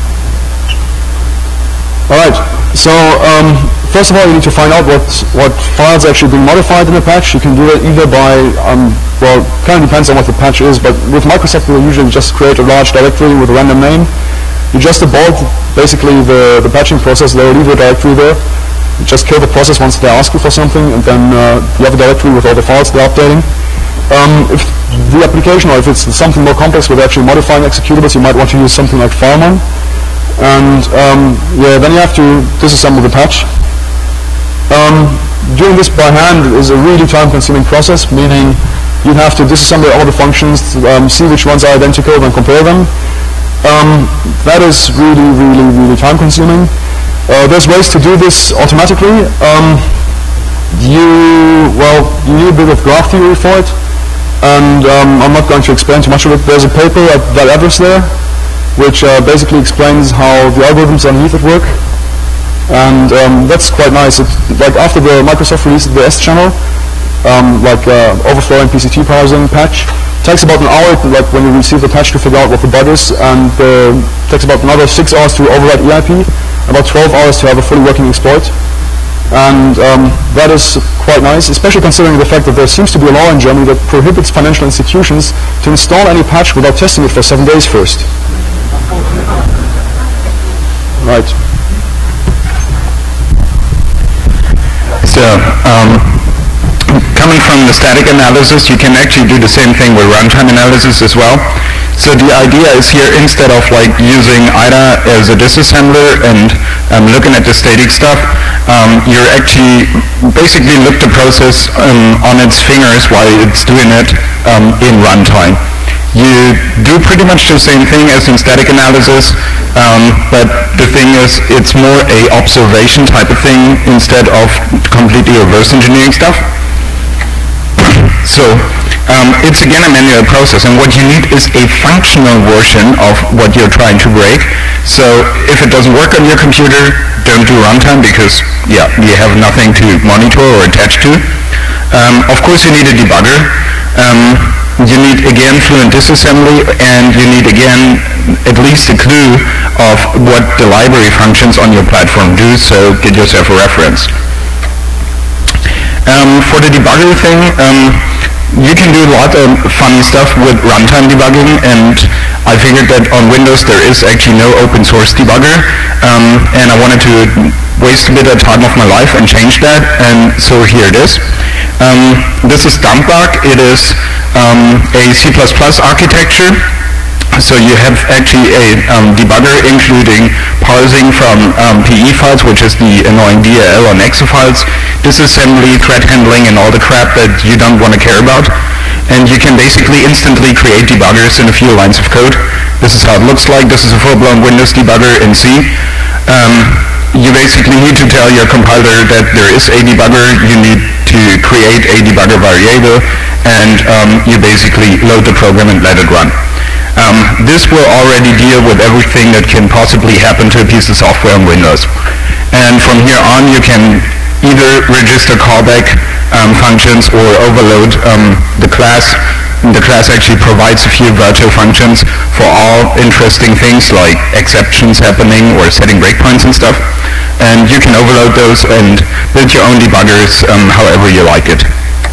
Alright, so um, first of all, you need to find out what, what files are actually being modified in the patch. You can do it either by, um, well, kind of depends on what the patch is, but with Microsoft, we'll usually just create a large directory with a random name. You just abort, basically, the, the patching process. They'll leave a directory there. You just kill the process once they ask you for something, and then uh, you have a directory with all the files they're updating. Um, if the application, or if it's something more complex with actually modifying executables, you might want to use something like filemon. And um, yeah, then you have to disassemble the patch. Um, doing this by hand is a really time-consuming process, meaning you have to disassemble all the functions, um, see which ones are identical, then compare them. Um, that is really, really, really time-consuming. Uh, there's ways to do this automatically. Um, you, well, you need a bit of graph theory for it. and um, I'm not going to explain too much of it. There's a paper at that address there, which uh, basically explains how the algorithms underneath it work, and um, that's quite nice. It, like after the Microsoft released the S channel, um, like uh, overflowing P C T parsing patch, it takes about an hour, to, like when you receive the patch, to figure out what the bug is, and uh, it takes about another six hours to override E I P, about twelve hours to have a fully working exploit. And um, that is quite nice, especially considering the fact that there seems to be a law in Germany that prohibits financial institutions to install any patch without testing it for seven days first. Right. So, um, coming from the static analysis, you can actually do the same thing with runtime analysis as well. So the idea is here, instead of like using I D A as a disassembler and um, looking at the static stuff, um, you're actually basically look the process um, on its fingers while it's doing it um, in runtime. You do pretty much the same thing as in static analysis, um, but the thing is, it's more a observation type of thing instead of completely reverse engineering stuff. So um, it's again a manual process, and what you need is a functional version of what you're trying to break. So if it doesn't work on your computer, don't do runtime, because yeah, you have nothing to monitor or attach to. Um, of course, you need a debugger. Um, you need again fluent disassembly, and you need again at least a clue of what the library functions on your platform do. So get yourself a reference. Um, for the debugger thing, um, you can do a lot of funny stuff with runtime debugging, and I figured that on Windows there is actually no open source debugger, um, and I wanted to waste a bit of time of my life and change that, and so here it is. Um, this is Dumpbug. It is um, a C plus plus architecture. So you have actually a um, debugger including parsing from um, P E files, which is the annoying D L L and exe files, disassembly, thread handling, and all the crap that you don't want to care about. And you can basically instantly create debuggers in a few lines of code. This is how it looks like. This is a full-blown Windows debugger in C. Um, you basically need to tell your compiler that there is a debugger. You need to create a debugger variable, and um, you basically load the program and let it run. Um, this will already deal with everything that can possibly happen to a piece of software on Windows. And from here on, you can either register callback um, functions or overload um, the class. The class actually provides a few virtual functions for all interesting things like exceptions happening or setting breakpoints and stuff. And you can overload those and build your own debuggers um, however you like it.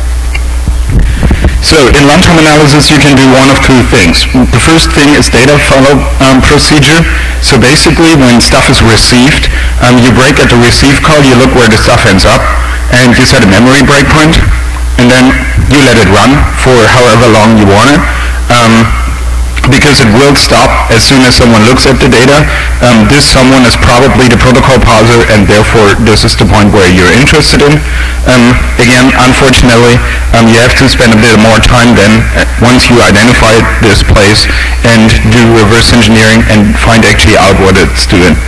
So in runtime analysis, you can do one of two things. The first thing is data follow um, procedure. So basically, when stuff is received, um, you break at the receive call, you look where the stuff ends up, and you set a memory breakpoint, and then you let it run for however long you want it. Um, because it will stop as soon as someone looks at the data. Um, this someone is probably the protocol parser, and therefore this is the point where you're interested in. Um, again, unfortunately, um, you have to spend a bit more time then uh, once you identify this place and do reverse engineering and find actually out what it's doing.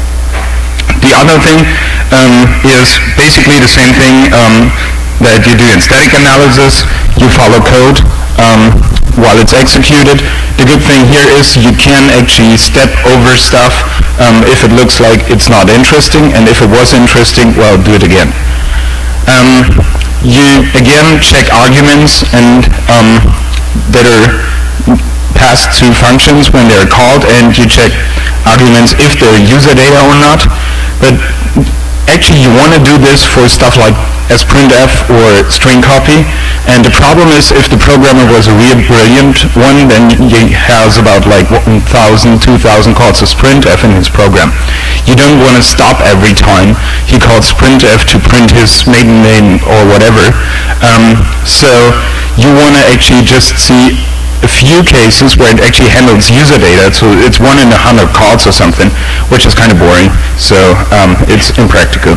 The other thing um, is basically the same thing um, that you do in static analysis. You follow code um, while it's executed. The good thing here is you can actually step over stuff um, if it looks like it's not interesting, and if it was interesting, well, do it again. Um, you again check arguments and um, that are passed to functions when they're called, and you check arguments if they're user data or not. But actually you want to do this for stuff like as printf or string copy, and the problem is if the programmer was a real brilliant one, then he has about like one thousand, two thousand calls as printf in his program. You don't want to stop every time he calls printf to print his maiden name or whatever. Um, so you want to actually just see a few cases where it actually handles user data, so it's one in a hundred calls or something, which is kind of boring, so um, it's impractical.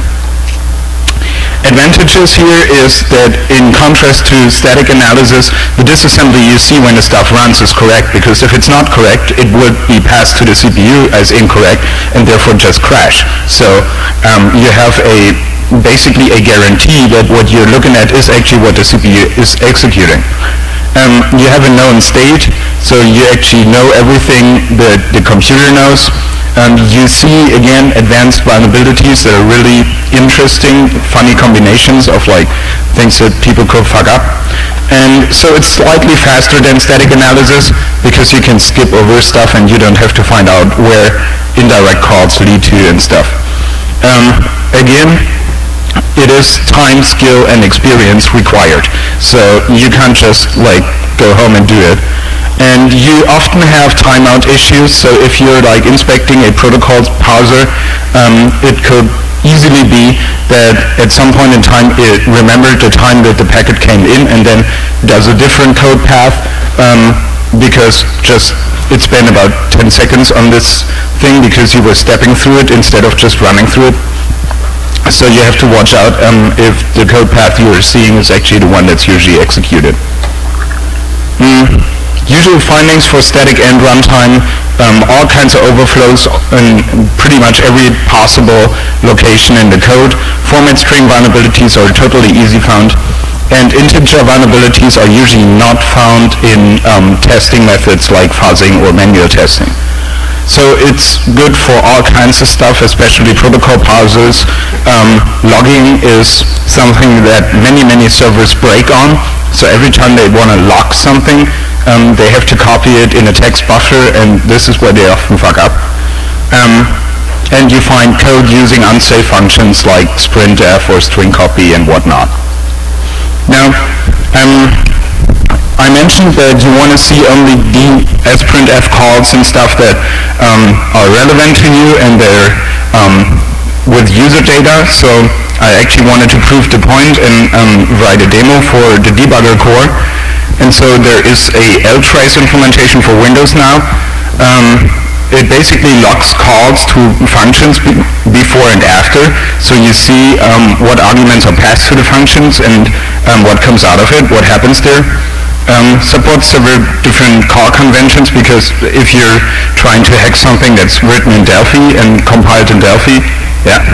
Advantages here is that in contrast to static analysis, the disassembly you see when the stuff runs is correct, because if it's not correct, it would be passed to the C P U as incorrect and therefore just crash. So um, you have a basically a guarantee that what you're looking at is actually what the C P U is executing. Um, you have a known state, so you actually know everything that the computer knows. Um, you see, again, advanced vulnerabilities that are really interesting, funny combinations of like things that people could fuck up. And so it's slightly faster than static analysis because you can skip over stuff and you don't have to find out where indirect calls lead to and stuff. Um, again, it is time, skill, and experience required. So you can't just like go home and do it. And you often have timeout issues, so if you're like inspecting a protocol parser, um, it could easily be that at some point in time it remembered the time that the packet came in and then does a different code path um, because just it spent about ten seconds on this thing because you were stepping through it instead of just running through it. So you have to watch out um, if the code path you are seeing is actually the one that's usually executed. Mm. Usual findings for static and runtime, um, all kinds of overflows in pretty much every possible location in the code. Format string vulnerabilities are totally easy found. And integer vulnerabilities are usually not found in um, testing methods like fuzzing or manual testing. So it's good for all kinds of stuff, especially protocol parsers. Um, logging is something that many, many servers break on. So every time they want to log something, um, they have to copy it in a text buffer, and this is where they often fuck up. Um, and you find code using unsafe functions like sprintf or string copy and whatnot. Now, um, I mentioned that you want to see only the sprintf calls and stuff that um, are relevant to you and they're um, with user data. So I actually wanted to prove the point and um, write a demo for the debugger core. And so there is a ltrace implementation for Windows now. Um, it basically logs calls to functions be before and after. So you see um, what arguments are passed to the functions and um, what comes out of it, what happens there. Um, supports several different call conventions because if you're trying to hack something that's written in Delphi and compiled in Delphi, yeah.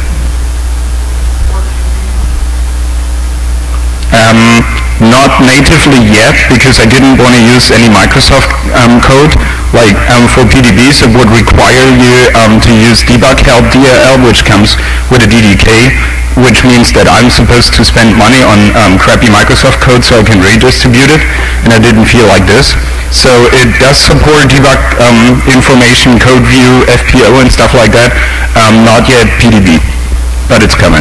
Um, not natively yet because I didn't want to use any Microsoft um, code. Like um, for P D Bs, it would require you um, to use debug help D L L, which comes with a D D K, which means that I'm supposed to spend money on um, crappy Microsoft code so I can redistribute it, and I didn't feel like this. So it does support debug um, information, code view, F P O, and stuff like that. Um, not yet P D B, but it's coming.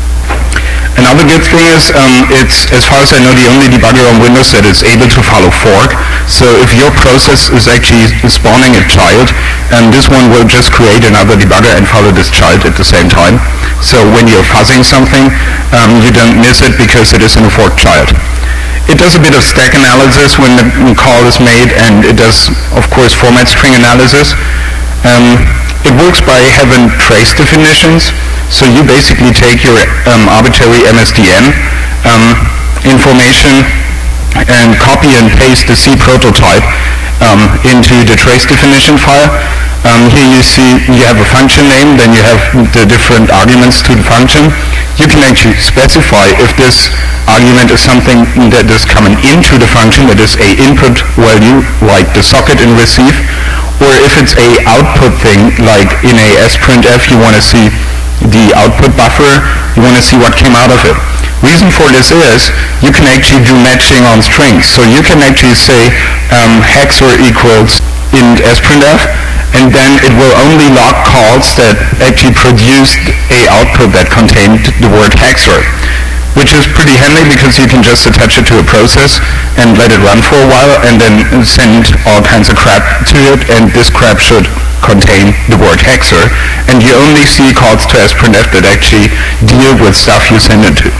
Another good thing is um, it's, as far as I know, the only debugger on Windows that is able to follow fork. So if your process is actually spawning a child, um, this one will just create another debugger and follow this child at the same time. So when you're fuzzing something, um, you don't miss it because it is in a forked child. It does a bit of stack analysis when the call is made, and it does, of course, format string analysis. Um, it works by having trace definitions. So you basically take your um, arbitrary M S D N um, information and copy and paste the C prototype um, into the trace definition file. Um, here you see you have a function name, then you have the different arguments to the function. You can actually specify if this argument is something that is coming into the function, that is a input value like the socket in receive, or if it's a output thing like in a sprintf you want to see the output buffer, you want to see what came out of it. Reason for this is you can actually do matching on strings. So you can actually say um, hex or equals int sprintf, and then it will only log calls that actually produced a output that contained the word hexor, which is pretty handy because you can just attach it to a process and let it run for a while and then send all kinds of crap to it, and this crap should contain the word hexor, and you only see calls to sprintf that actually deal with stuff you send it to.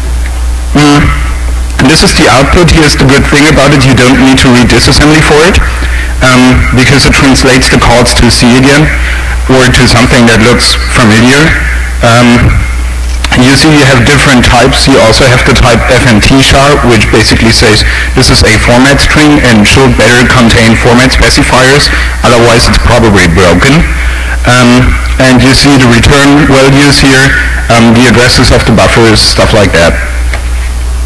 Mm. And this is the output. Here's the good thing about it: you don't need to read disassembly for it um, because it translates the calls to C again or to something that looks familiar. Um, You see you have different types. You also have the type F N T sharp, which basically says this is a format string and should better contain format specifiers, otherwise it's probably broken. Um, and you see the return values here, um, the addresses of the buffers, stuff like that.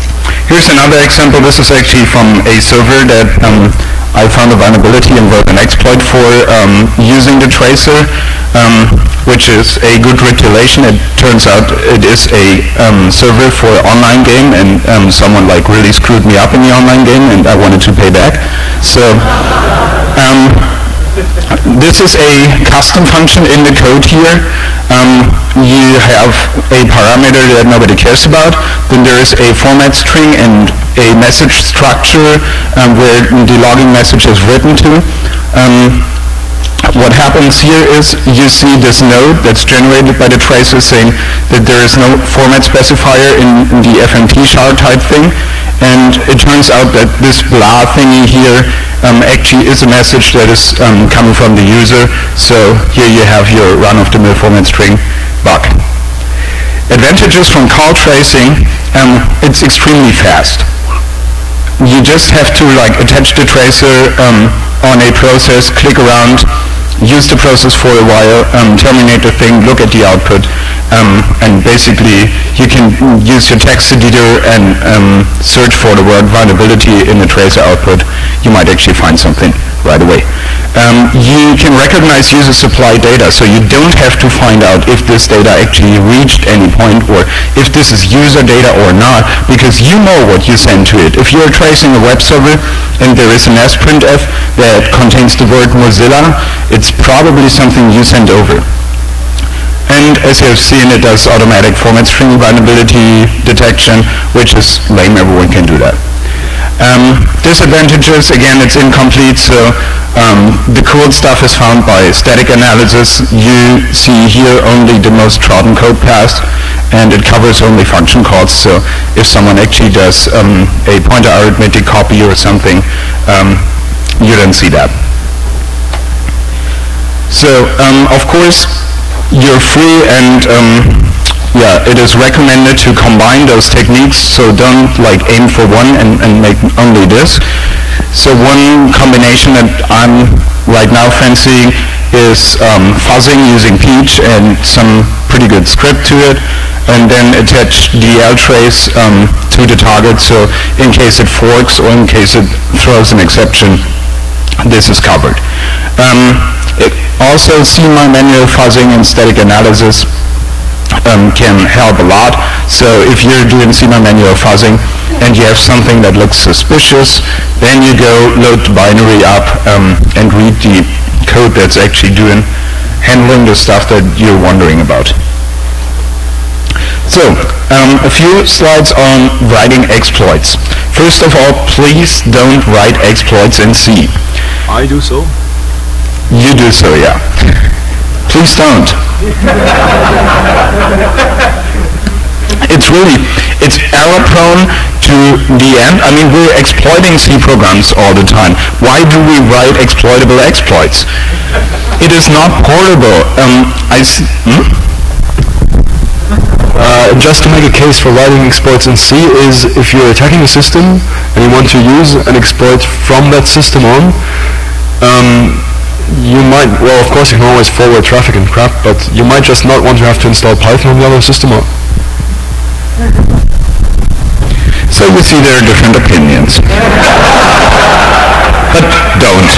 Here's another example. This is actually from a server that um, I found a vulnerability and wrote an exploit for um, using the tracer, um, which is a good retulation. It turns out it is a um, server for an online game, and um, someone like really screwed me up in the online game, and I wanted to pay back. So um, this is a custom function in the code here. Um, you have a parameter that nobody cares about. Then there is a format string and a message structure um, where the logging message is written to. Um, what happens here is you see this node that's generated by the tracer saying that there is no format specifier in, in the F M T shard type thing. And it turns out that this blah thingy here um, actually is a message that is um, coming from the user. So here you have your run-of-the-mill format string bug. Advantages from call tracing, um, it's extremely fast. You just have to like attach the tracer um, on a process, click around, use the process for a while, um, terminate the thing, look at the output, um, and basically you can use your text editor and um, search for the word vulnerability in the tracer output. You might actually find something right away. Um, you can recognize user supply data, so you don't have to find out if this data actually reached any point or if this is user data or not, because you know what you send to it. If you're tracing a web server and there is an S printf that contains the word Mozilla, it's probably something you send over. And as you have seen, it does automatic format string vulnerability detection, which is lame. Everyone can do that. Um, disadvantages, again, it's incomplete, so um, the cool stuff is found by static analysis. You see here only the most trodden code path, and it covers only function calls, so if someone actually does um, a pointer arithmetic copy or something, um, you don't see that. So, um, of course, you're free, and um, yeah, it is recommended to combine those techniques, so don't like aim for one and, and make only this. So one combination that I'm right now fancying is um, fuzzing using Peach and some pretty good script to it, and then attach D L trace um, to the target, so in case it forks or in case it throws an exception, this is covered. Um, it also, C M I manual fuzzing and static analysis Um, can help a lot. So if you're doing C M I manual fuzzing and you have something that looks suspicious, then you go load the binary up um, and read the code that's actually doing, handling the stuff that you're wondering about. So, um, a few slides on writing exploits. First of all, please don't write exploits in C. I do so. You do so, yeah. Please don't. It's really, it's error prone to the end. I mean, we're exploiting C programs all the time. Why do we write exploitable exploits? It is not portable. Um, I s hmm? Uh, just to make a case for writing exploits in C is if you're attacking a system and you want to use an exploit from that system on, um, you might, well, of course you can always forward traffic and crap, but you might just not want to have to install Python on the other system. Or so you see there are different opinions. But don't.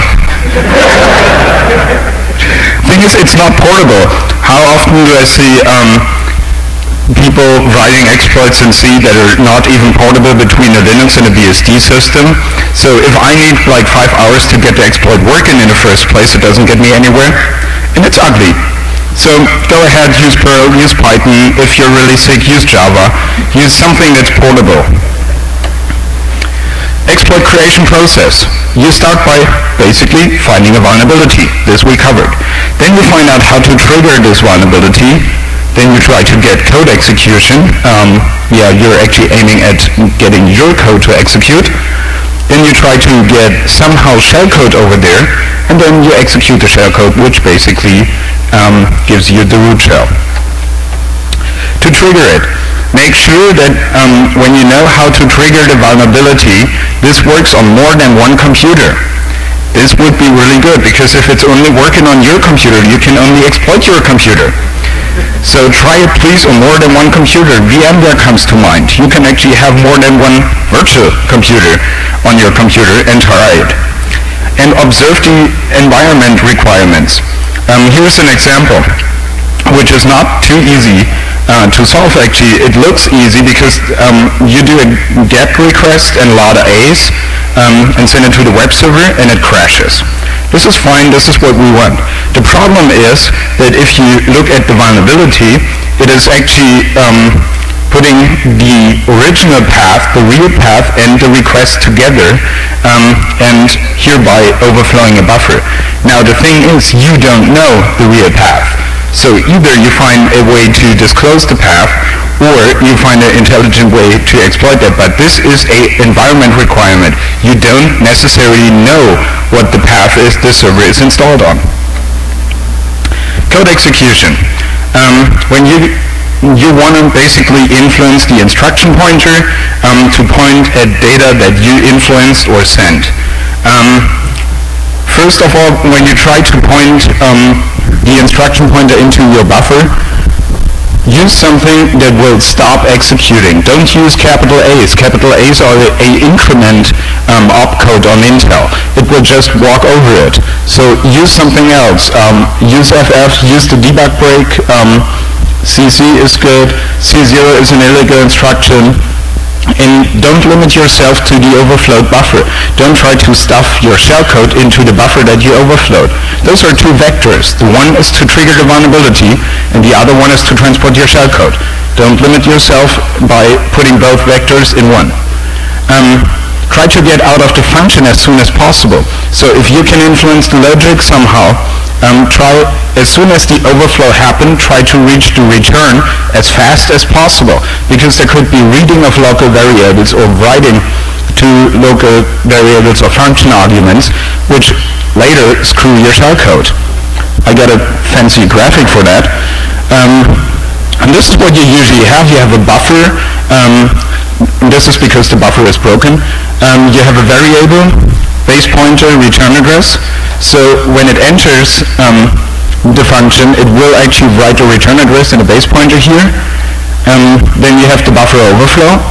Thing is, it's not portable. How often do I see um, people writing exploits in C that are not even portable between a Linux and a B S D system? So if I need like five hours to get the exploit working in the first place, it doesn't get me anywhere, and it's ugly. So go ahead, use Perl, use Python. If you're really sick, use Java. Use something that's portable. Exploit creation process. You start by basically finding a vulnerability. This we covered. Then you find out how to trigger this vulnerability. Then you try to get code execution. Um, yeah, you're actually aiming at getting your code to execute. Then you try to get somehow shellcode over there, and then you execute the shellcode, which basically um, gives you the root shell. To trigger it, make sure that um, when you know how to trigger the vulnerability, this works on more than one computer. This would be really good, because if it's only working on your computer, you can only exploit your computer. So try it please on more than one computer. VMware comes to mind. You can actually have more than one virtual computer on your computer and try it. And observe the environment requirements. Um, here's an example, which is not too easy uh, to solve actually. It looks easy because um, you do a GET request and a lot of A's um, and send it to the web server and it crashes. This is fine, this is what we want. The problem is that if you look at the vulnerability, it is actually um, putting the original path, the real path, and the request together, um, and hereby overflowing a buffer. Now the thing is, you don't know the real path. So either you find a way to disclose the path, or you find an intelligent way to exploit that. But this is an environment requirement. You don't necessarily know what the path is the server is installed on. Code execution. Um, when you you want to basically influence the instruction pointer um, to point at data that you influenced or sent. Um, first of all, when you try to point um, the instruction pointer into your buffer, use something that will stop executing. Don't use capital A's. Capital A's are a increment um, opcode on Intel. It will just walk over it. So use something else. Um, use F F, use the debug break. Um, C C is good. C zero is an illegal instruction. And don't limit yourself to the overflowed buffer. Don't try to stuff your shellcode into the buffer that you overflowed. Those are two vectors. The one is to trigger the vulnerability, and the other one is to transport your shellcode. Don't limit yourself by putting both vectors in one. Um, try to get out of the function as soon as possible. So if you can influence the logic somehow, um, try, as soon as the overflow happened, try to reach the return as fast as possible, because there could be reading of local variables or writing to local variables or function arguments, which later screw your shellcode. I got a fancy graphic for that. Um, and this is what you usually have. You have a buffer. Um, this is because the buffer is broken. Um, you have a variable, base pointer, return address. So when it enters um, the function, it will actually write a return address and a base pointer here. Um, then you have the buffer overflow.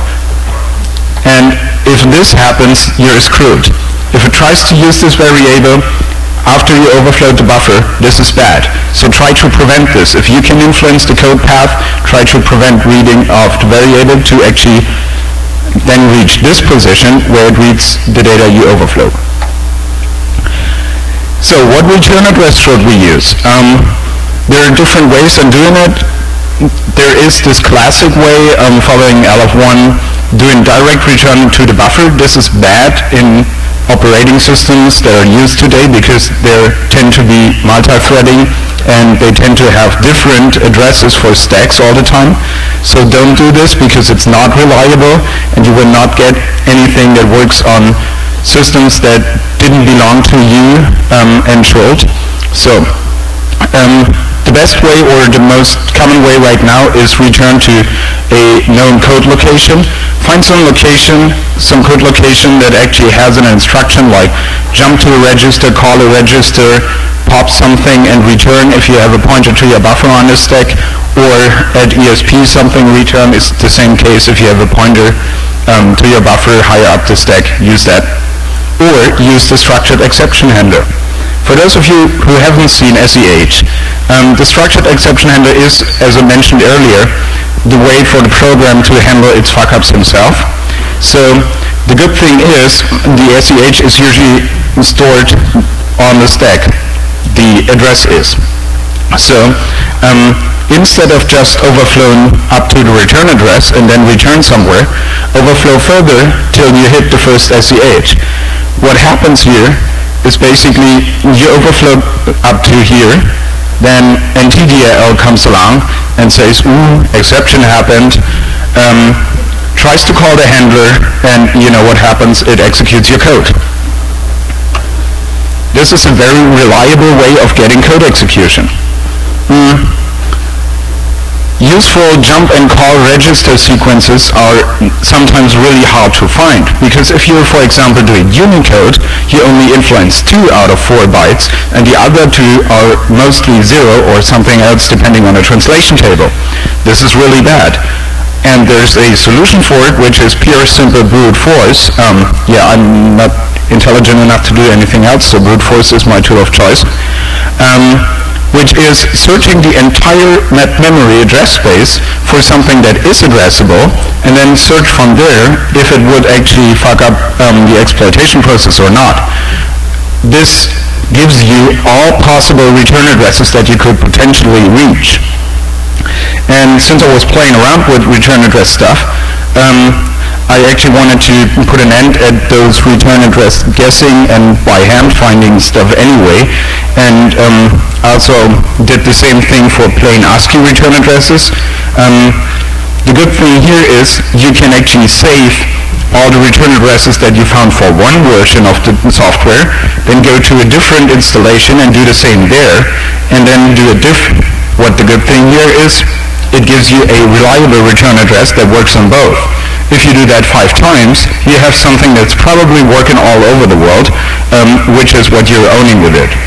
And if this happens, you're screwed. If it tries to use this variable after you overflow the buffer, this is bad. So try to prevent this. If you can influence the code path, try to prevent reading of the variable to actually then reach this position where it reads the data you overflow. So what return address should we use? Um, there are different ways of doing it. There is this classic way um, following L F one, doing direct return to the buffer. This is bad in operating systems that are used today because they tend to be multi-threading and they tend to have different addresses for stacks all the time. So don't do this because it's not reliable and you will not get anything that works on systems that didn't belong to you um, and short. So um, the best way or the most common way right now is return to a known code location. Find some location, some code location that actually has an instruction like jump to a register, call a register, pop something and return if you have a pointer to your buffer on the stack, or at E S P something return is the same case if you have a pointer um, to your buffer higher up the stack, use that. Or use the structured exception handler. For those of you who haven't seen S E H, um, the structured exception handler is, as I mentioned earlier, the way for the program to handle its fuck-ups himself. So the good thing is the S E H is usually stored on the stack. The address is. So um, instead of just overflowing up to the return address and then return somewhere, overflow further till you hit the first S E H. What happens here is basically you overflow up to here, then N T D L comes along and says, ooh, exception happened, um, tries to call the handler, and you know what happens, it executes your code. This is a very reliable way of getting code execution. Mm. Useful jump and call register sequences are sometimes really hard to find, because if you're, for example, doing Unicode, you only influence two out of four bytes, and the other two are mostly zero or something else depending on a translation table. This is really bad. And there's a solution for it, which is pure simple brute force. Um, yeah, I'm not intelligent enough to do anything else, so brute force is my tool of choice. Um, which is searching the entire net memory address space for something that is addressable, and then search from there if it would actually fuck up um, the exploitation process or not. This gives you all possible return addresses that you could potentially reach. And since I was playing around with return address stuff, um, I actually wanted to put an end at those return address guessing and by hand finding stuff anyway, and um, also did the same thing for plain ASCII return addresses. Um, the good thing here is you can actually save all the return addresses that you found for one version of the software, then go to a different installation and do the same there, and then do a diff. What the good thing here is, it gives you a reliable return address that works on both. If you do that five times, you have something that's probably working all over the world, um, which is what you're owning with it.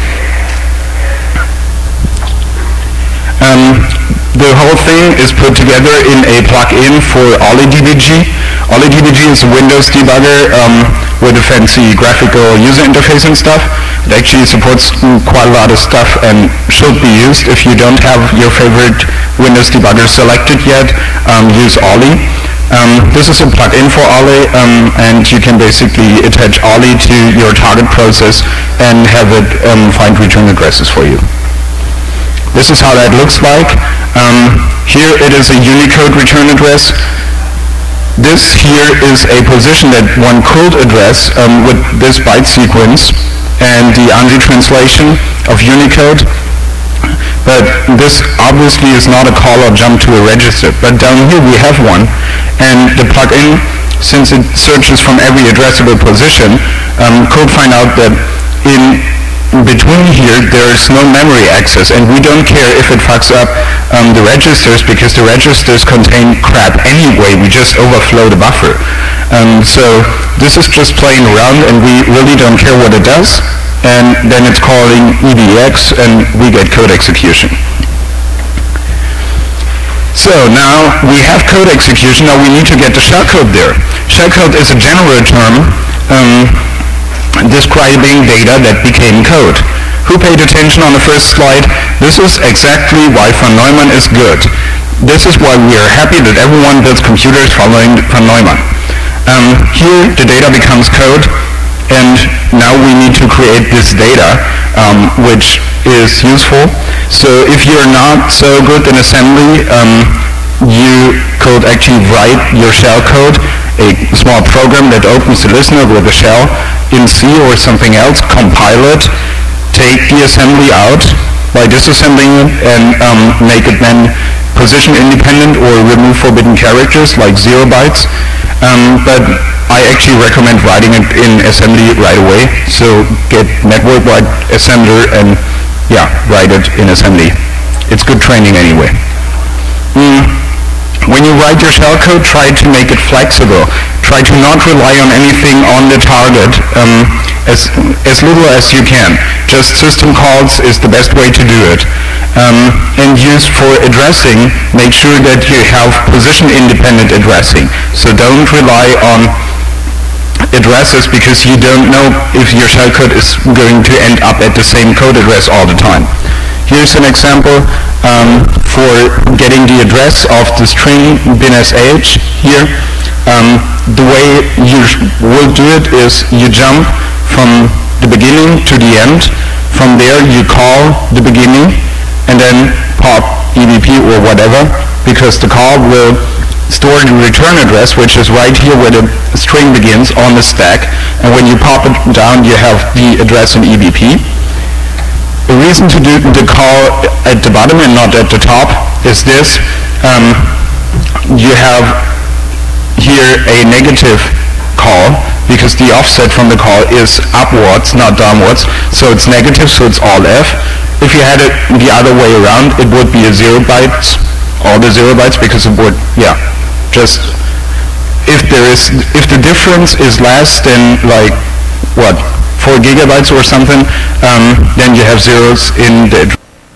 Um, the whole thing is put together in a plugin for OllyDbg. OllyDbg is a Windows debugger um, with a fancy graphical user interface and stuff. It actually supports quite a lot of stuff and should be used. If you don't have your favorite Windows debugger selected yet, um, use Olly. Um, this is a plugin for Olly, um, and you can basically attach Olly to your target process and have it um, find return addresses for you. This is how that looks like. Um, here it is a Unicode return address. This here is a position that one could address um, with this byte sequence and the ANSI translation of Unicode. But this obviously is not a call or jump to a register. But down here we have one, and the plugin, since it searches from every addressable position, um, could find out that in between here there is no memory access, and we don't care if it fucks up um, the registers, because the registers contain crap anyway. We just overflow the buffer. Um, so this is just playing around, and we really don't care what it does. And then it's calling E D X, and we get code execution. So now we have code execution. Now we need to get the shellcode there. Shellcode is a general term um, describing data that became code. Who paid attention on the first slide? This is exactly why von Neumann is good. This is why we are happy that everyone builds computers following von Neumann. Um, here the data becomes code, and now we need to create this data, um, which is useful. So if you're not so good in assembly, um, you could actually write your shell code, a small program that opens the listener with a shell in C or something else, compile it, take the assembly out by disassembling it, and um, make it then position independent or remove forbidden characters like zero bytes. Um, but I actually recommend writing it in assembly right away. So get network-wide assembler and yeah, write it in assembly. It's good training anyway. Mm. When you write your shellcode, try to make it flexible. Try to not rely on anything on the target um, as, as little as you can. Just system calls is the best way to do it. Um, and use for addressing, make sure that you have position-independent addressing. So don't rely on addresses because you don't know if your shellcode is going to end up at the same code address all the time. Here's an example um, for getting the address of the string binsh here. Um, the way you will do it is you jump from the beginning to the end. From there you call the beginning and then pop E B P or whatever, because the call will store the return address, which is right here where the string begins on the stack, and when you pop it down you have the address in E B P. The reason to do the call at the bottom and not at the top is this. Um, you have here a negative call because the offset from the call is upwards, not downwards, so it's negative, so it's all F. If you had it the other way around, it would be a zero bytes all the zero bytes because it would, yeah, just, if there is, if the difference is less than like, what, four gigabytes or something, um, then you have zeros in the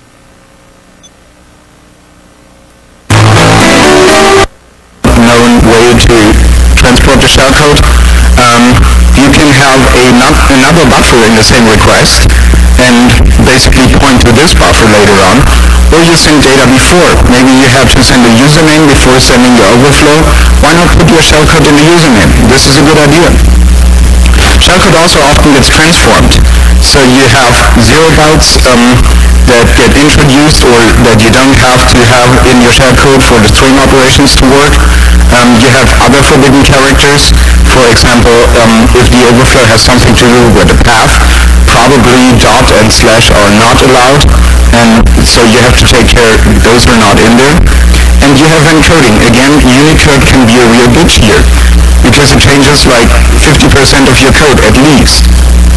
known way to transport the shellcode. Um, you can have a not, another buffer in the same request and basically point to this buffer later on, or you send data before. Maybe you have to send a username before sending your overflow. Why not put your shellcode in the username? This is a good idea. Shellcode also often gets transformed. So you have zero bytes um, that get introduced or that you don't have to have in your shellcode for the string operations to work. Um, you have other forbidden characters. For example, um, if the overflow has something to do with the path, probably dot and slash are not allowed, and so you have to take care those are not in there. And you have encoding. Again, Unicode can be a real bitch here, because it changes like fifty percent of your code at least,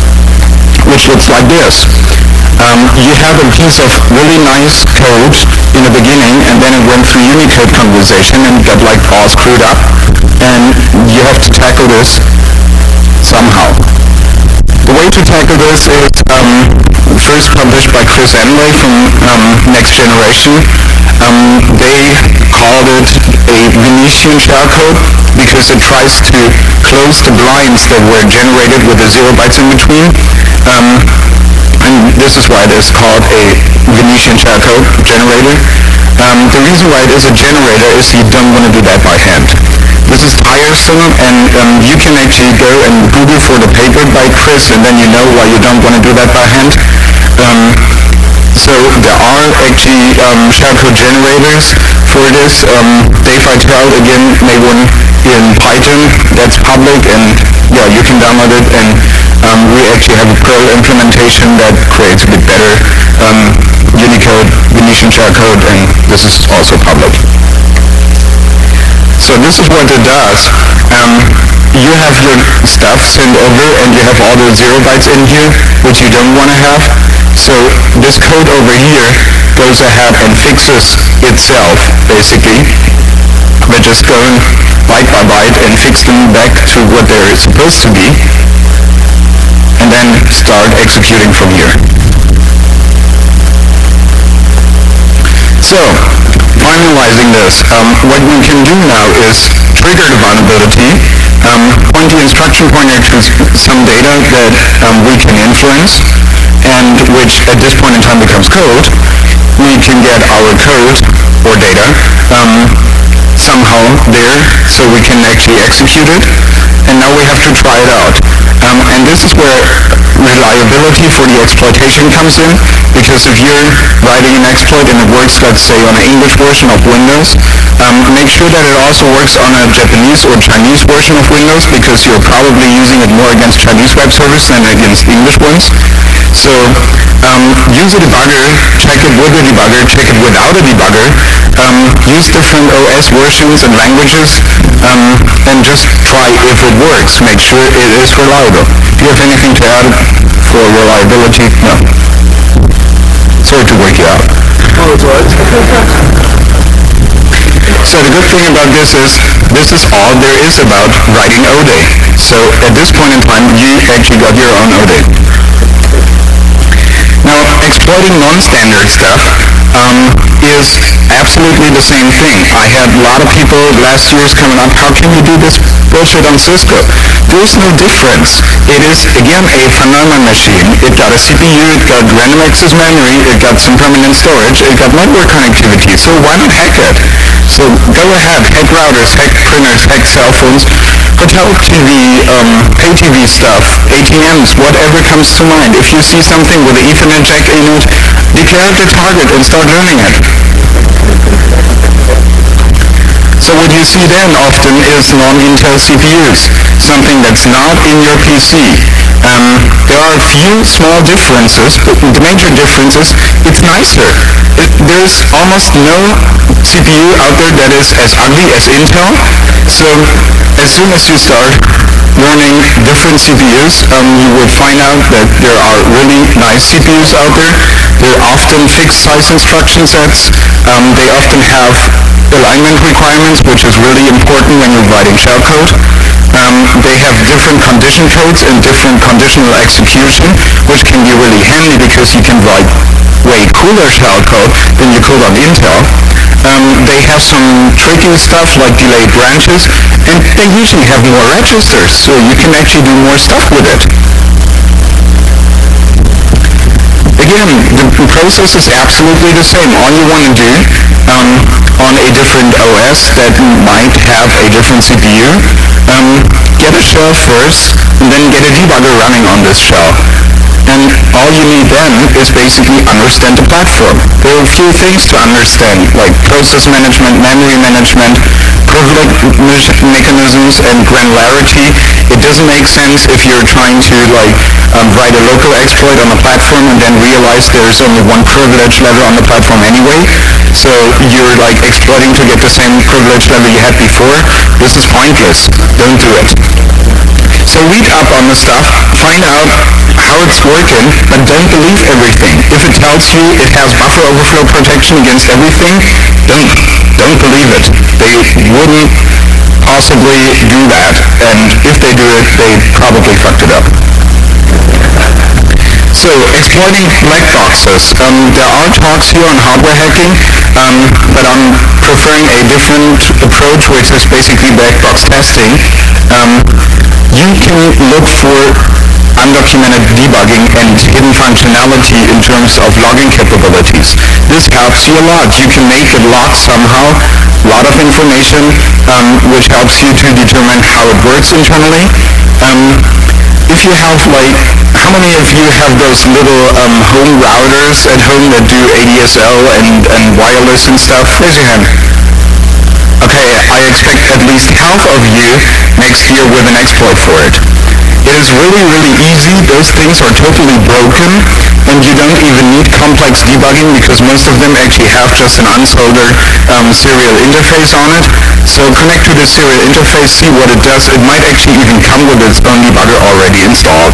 which looks like this. Um, you have a piece of really nice code in the beginning, and then it went through Unicode conversation and got like all screwed up, and you have to tackle this somehow. The way to tackle this is um, first published by Chris Enway from um, Next Generation. Um, they called it a Venetian shellcode because it tries to close the blinds that were generated with the zero bytes in between. Um, and this is why it is called a Venetian shellcode generator. Um, the reason why it is a generator is you don't want to do that by hand. This is tiresome, and um, you can actually go and Google for the paper by Chris, and then you know why you don't want to do that by hand. Um, so there are actually um, shellcode generators for this. Um, Dave I tried again made one in Python that's public, and yeah, you can download it, and um, we actually have a Perl implementation that creates a bit better um, Unicode, Venetian shellcode, and this is also public. So this is what it does. Um, you have your stuff sent over, and you have all the zero bytes in here, which you don't want to have. So this code over here goes ahead and fixes itself, basically, by just going byte by byte and fix them back to what they're supposed to be, and then start executing from here. So, finalizing this, um, what we can do now is trigger the vulnerability, um, point the instruction pointer to some data that um, we can influence, and which at this point in time becomes code. We can get our code or data um, somehow there, so we can actually execute it, and now we have to try it out. Um, and this is where reliability for the exploitation comes in, because if you're writing an exploit and it works, let's say, on an English version of Windows, um, make sure that it also works on a Japanese or Chinese version of Windows, because you're probably using it more against Chinese web servers than against English ones. So um, use a debugger, check it with a debugger, check it without a debugger, um, use different O S versions and languages, um, and just try if it works. Make sure it is reliable. Do you have anything to add for reliability? No. Sorry to wake you up. Oh, it's all right. So the good thing about this is, this is all there is about writing O D E. So at this point in time, you actually got your own O D E. Now, exploiting non-standard stuff um, is absolutely the same thing. I had a lot of people last year's coming up, how can you do this bullshit on Cisco? There's no difference. It is, again, a phenomenon machine. It got a C P U, it got random access memory, it got some permanent storage, it got network connectivity, so why not hack it? So go ahead, hack routers, hack printers, hack cell phones, hotel T V, um, pay T V stuff, A T Ms, whatever comes to mind. If you see something with an Ethernet jack in it, declare it the target and start learning it. So what you see then often is non-Intel C P Us, something that's not in your P C. Um, there are a few small differences, but the major difference is it's nicer. It, there's almost no C P U out there that is as ugly as Intel. So as soon as you start learning different C P Us, um, you will find out that there are really nice C P Us out there. They're often fixed size instruction sets. Um, they often have alignment requirements, which is really important when you're writing shellcode. Um, they have different condition codes and different conditional execution, which can be really handy because you can write way cooler shellcode than you could on Intel. Um, they have some tricky stuff like delayed branches, and they usually have more registers, so you can actually do more stuff with it. Again, the process is absolutely the same. All you want to do um, on a different O S that might have a different C P U, um, get a shell first, and then get a debugger running on this shell. And all you need then is basically understand the platform. There are a few things to understand, like process management, memory management, privilege mechanisms, and granularity. It doesn't make sense if you're trying to like um, write a local exploit on the platform and then realize there's only one privilege level on the platform anyway. So you're like exploiting to get the same privilege level you had before. This is pointless. Don't do it. So read up on the stuff, find out how it's working, but don't believe everything. If it tells you it has buffer overflow protection against everything, don't, don't believe it. They wouldn't possibly do that, and if they do it, they probably fucked it up. So, exploiting black boxes. Um, there are talks here on hardware hacking, um, but I'm preferring a different approach, which is basically black box testing. Um, you can look for undocumented debugging and hidden functionality in terms of logging capabilities. This helps you a lot. You can make it log somehow, a lot of information, um, which helps you to determine how it works internally. Um, if you have like, how many of you have those little um, home routers at home that do A D S L and, and wireless and stuff? Raise your hand. Okay, I expect at least half of you next year with an exploit for it. It is really, really easy. Those things are totally broken, and you don't even need complex debugging because most of them actually have just an unsoldered um, serial interface on it. So connect to the serial interface, see what it does. It might actually even come with its own debugger already installed.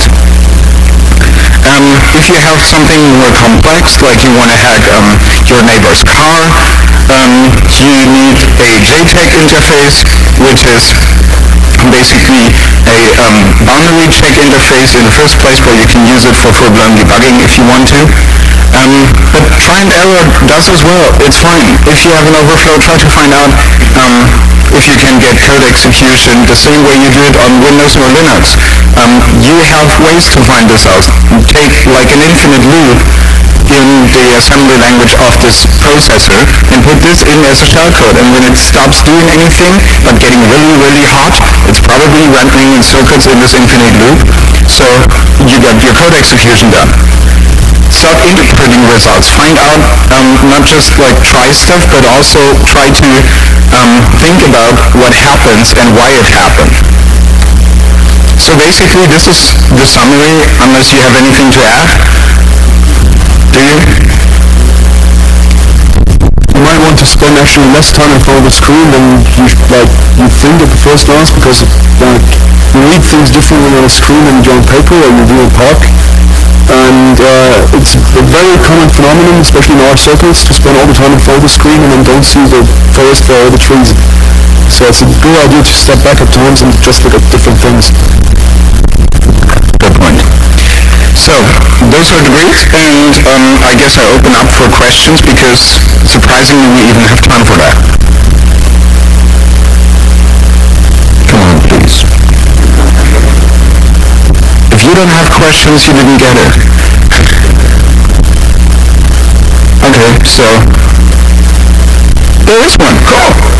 Um, if you have something more complex, like you want to hack um, your neighbor's car, um, you need a J TAG interface, which is basically a um, boundary check interface in the first place where you can use it for full-blown debugging if you want to. Um, but try and error does as well. It's fine. If you have an overflow, try to find out um, if you can get code execution the same way you do it on Windows or Linux. Um, you have ways to find this out. Take like an infinite loop in the assembly language of this processor and put this in as a shellcode, and when it stops doing anything but getting really, really hot, it's probably running in circuits in this infinite loop, so you got your code execution done. Start interpreting results. Find out, um, not just like try stuff, but also try to um, think about what happens and why it happened. So basically this is the summary, unless you have anything to add. Do you? You might want to spend actually less time in front of the screen than you like you think at the first glance, because like you read things differently on a screen than you do on paper or you do in Park. And uh, it's a very common phenomenon, especially in our circles, to spend all the time in front of the screen and then don't see the forest for all the trees. So it's a good idea to step back at times and just look at different things. Good point. So, those are the briefs, and um, I guess I open up for questions because surprisingly we even have time for that. Come on, please. If you don't have questions, you didn't get it. Okay, so there is one. Cool.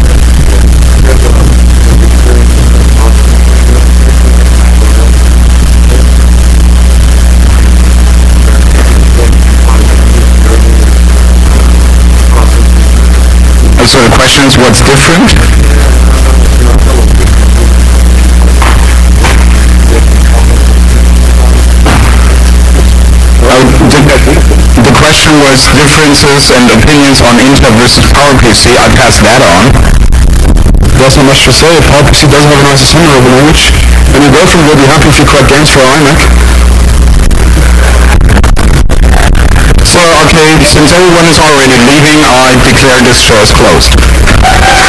So the question is, what's different? Uh, the, the question was differences and opinions on Intel versus PowerPC. I passed that on. There's not much to say. PowerPC does have a nice assembly of the language, and your girlfriend will be happy if you crack games for iMac. So, okay, since everyone is already leaving, I declare this show as closed.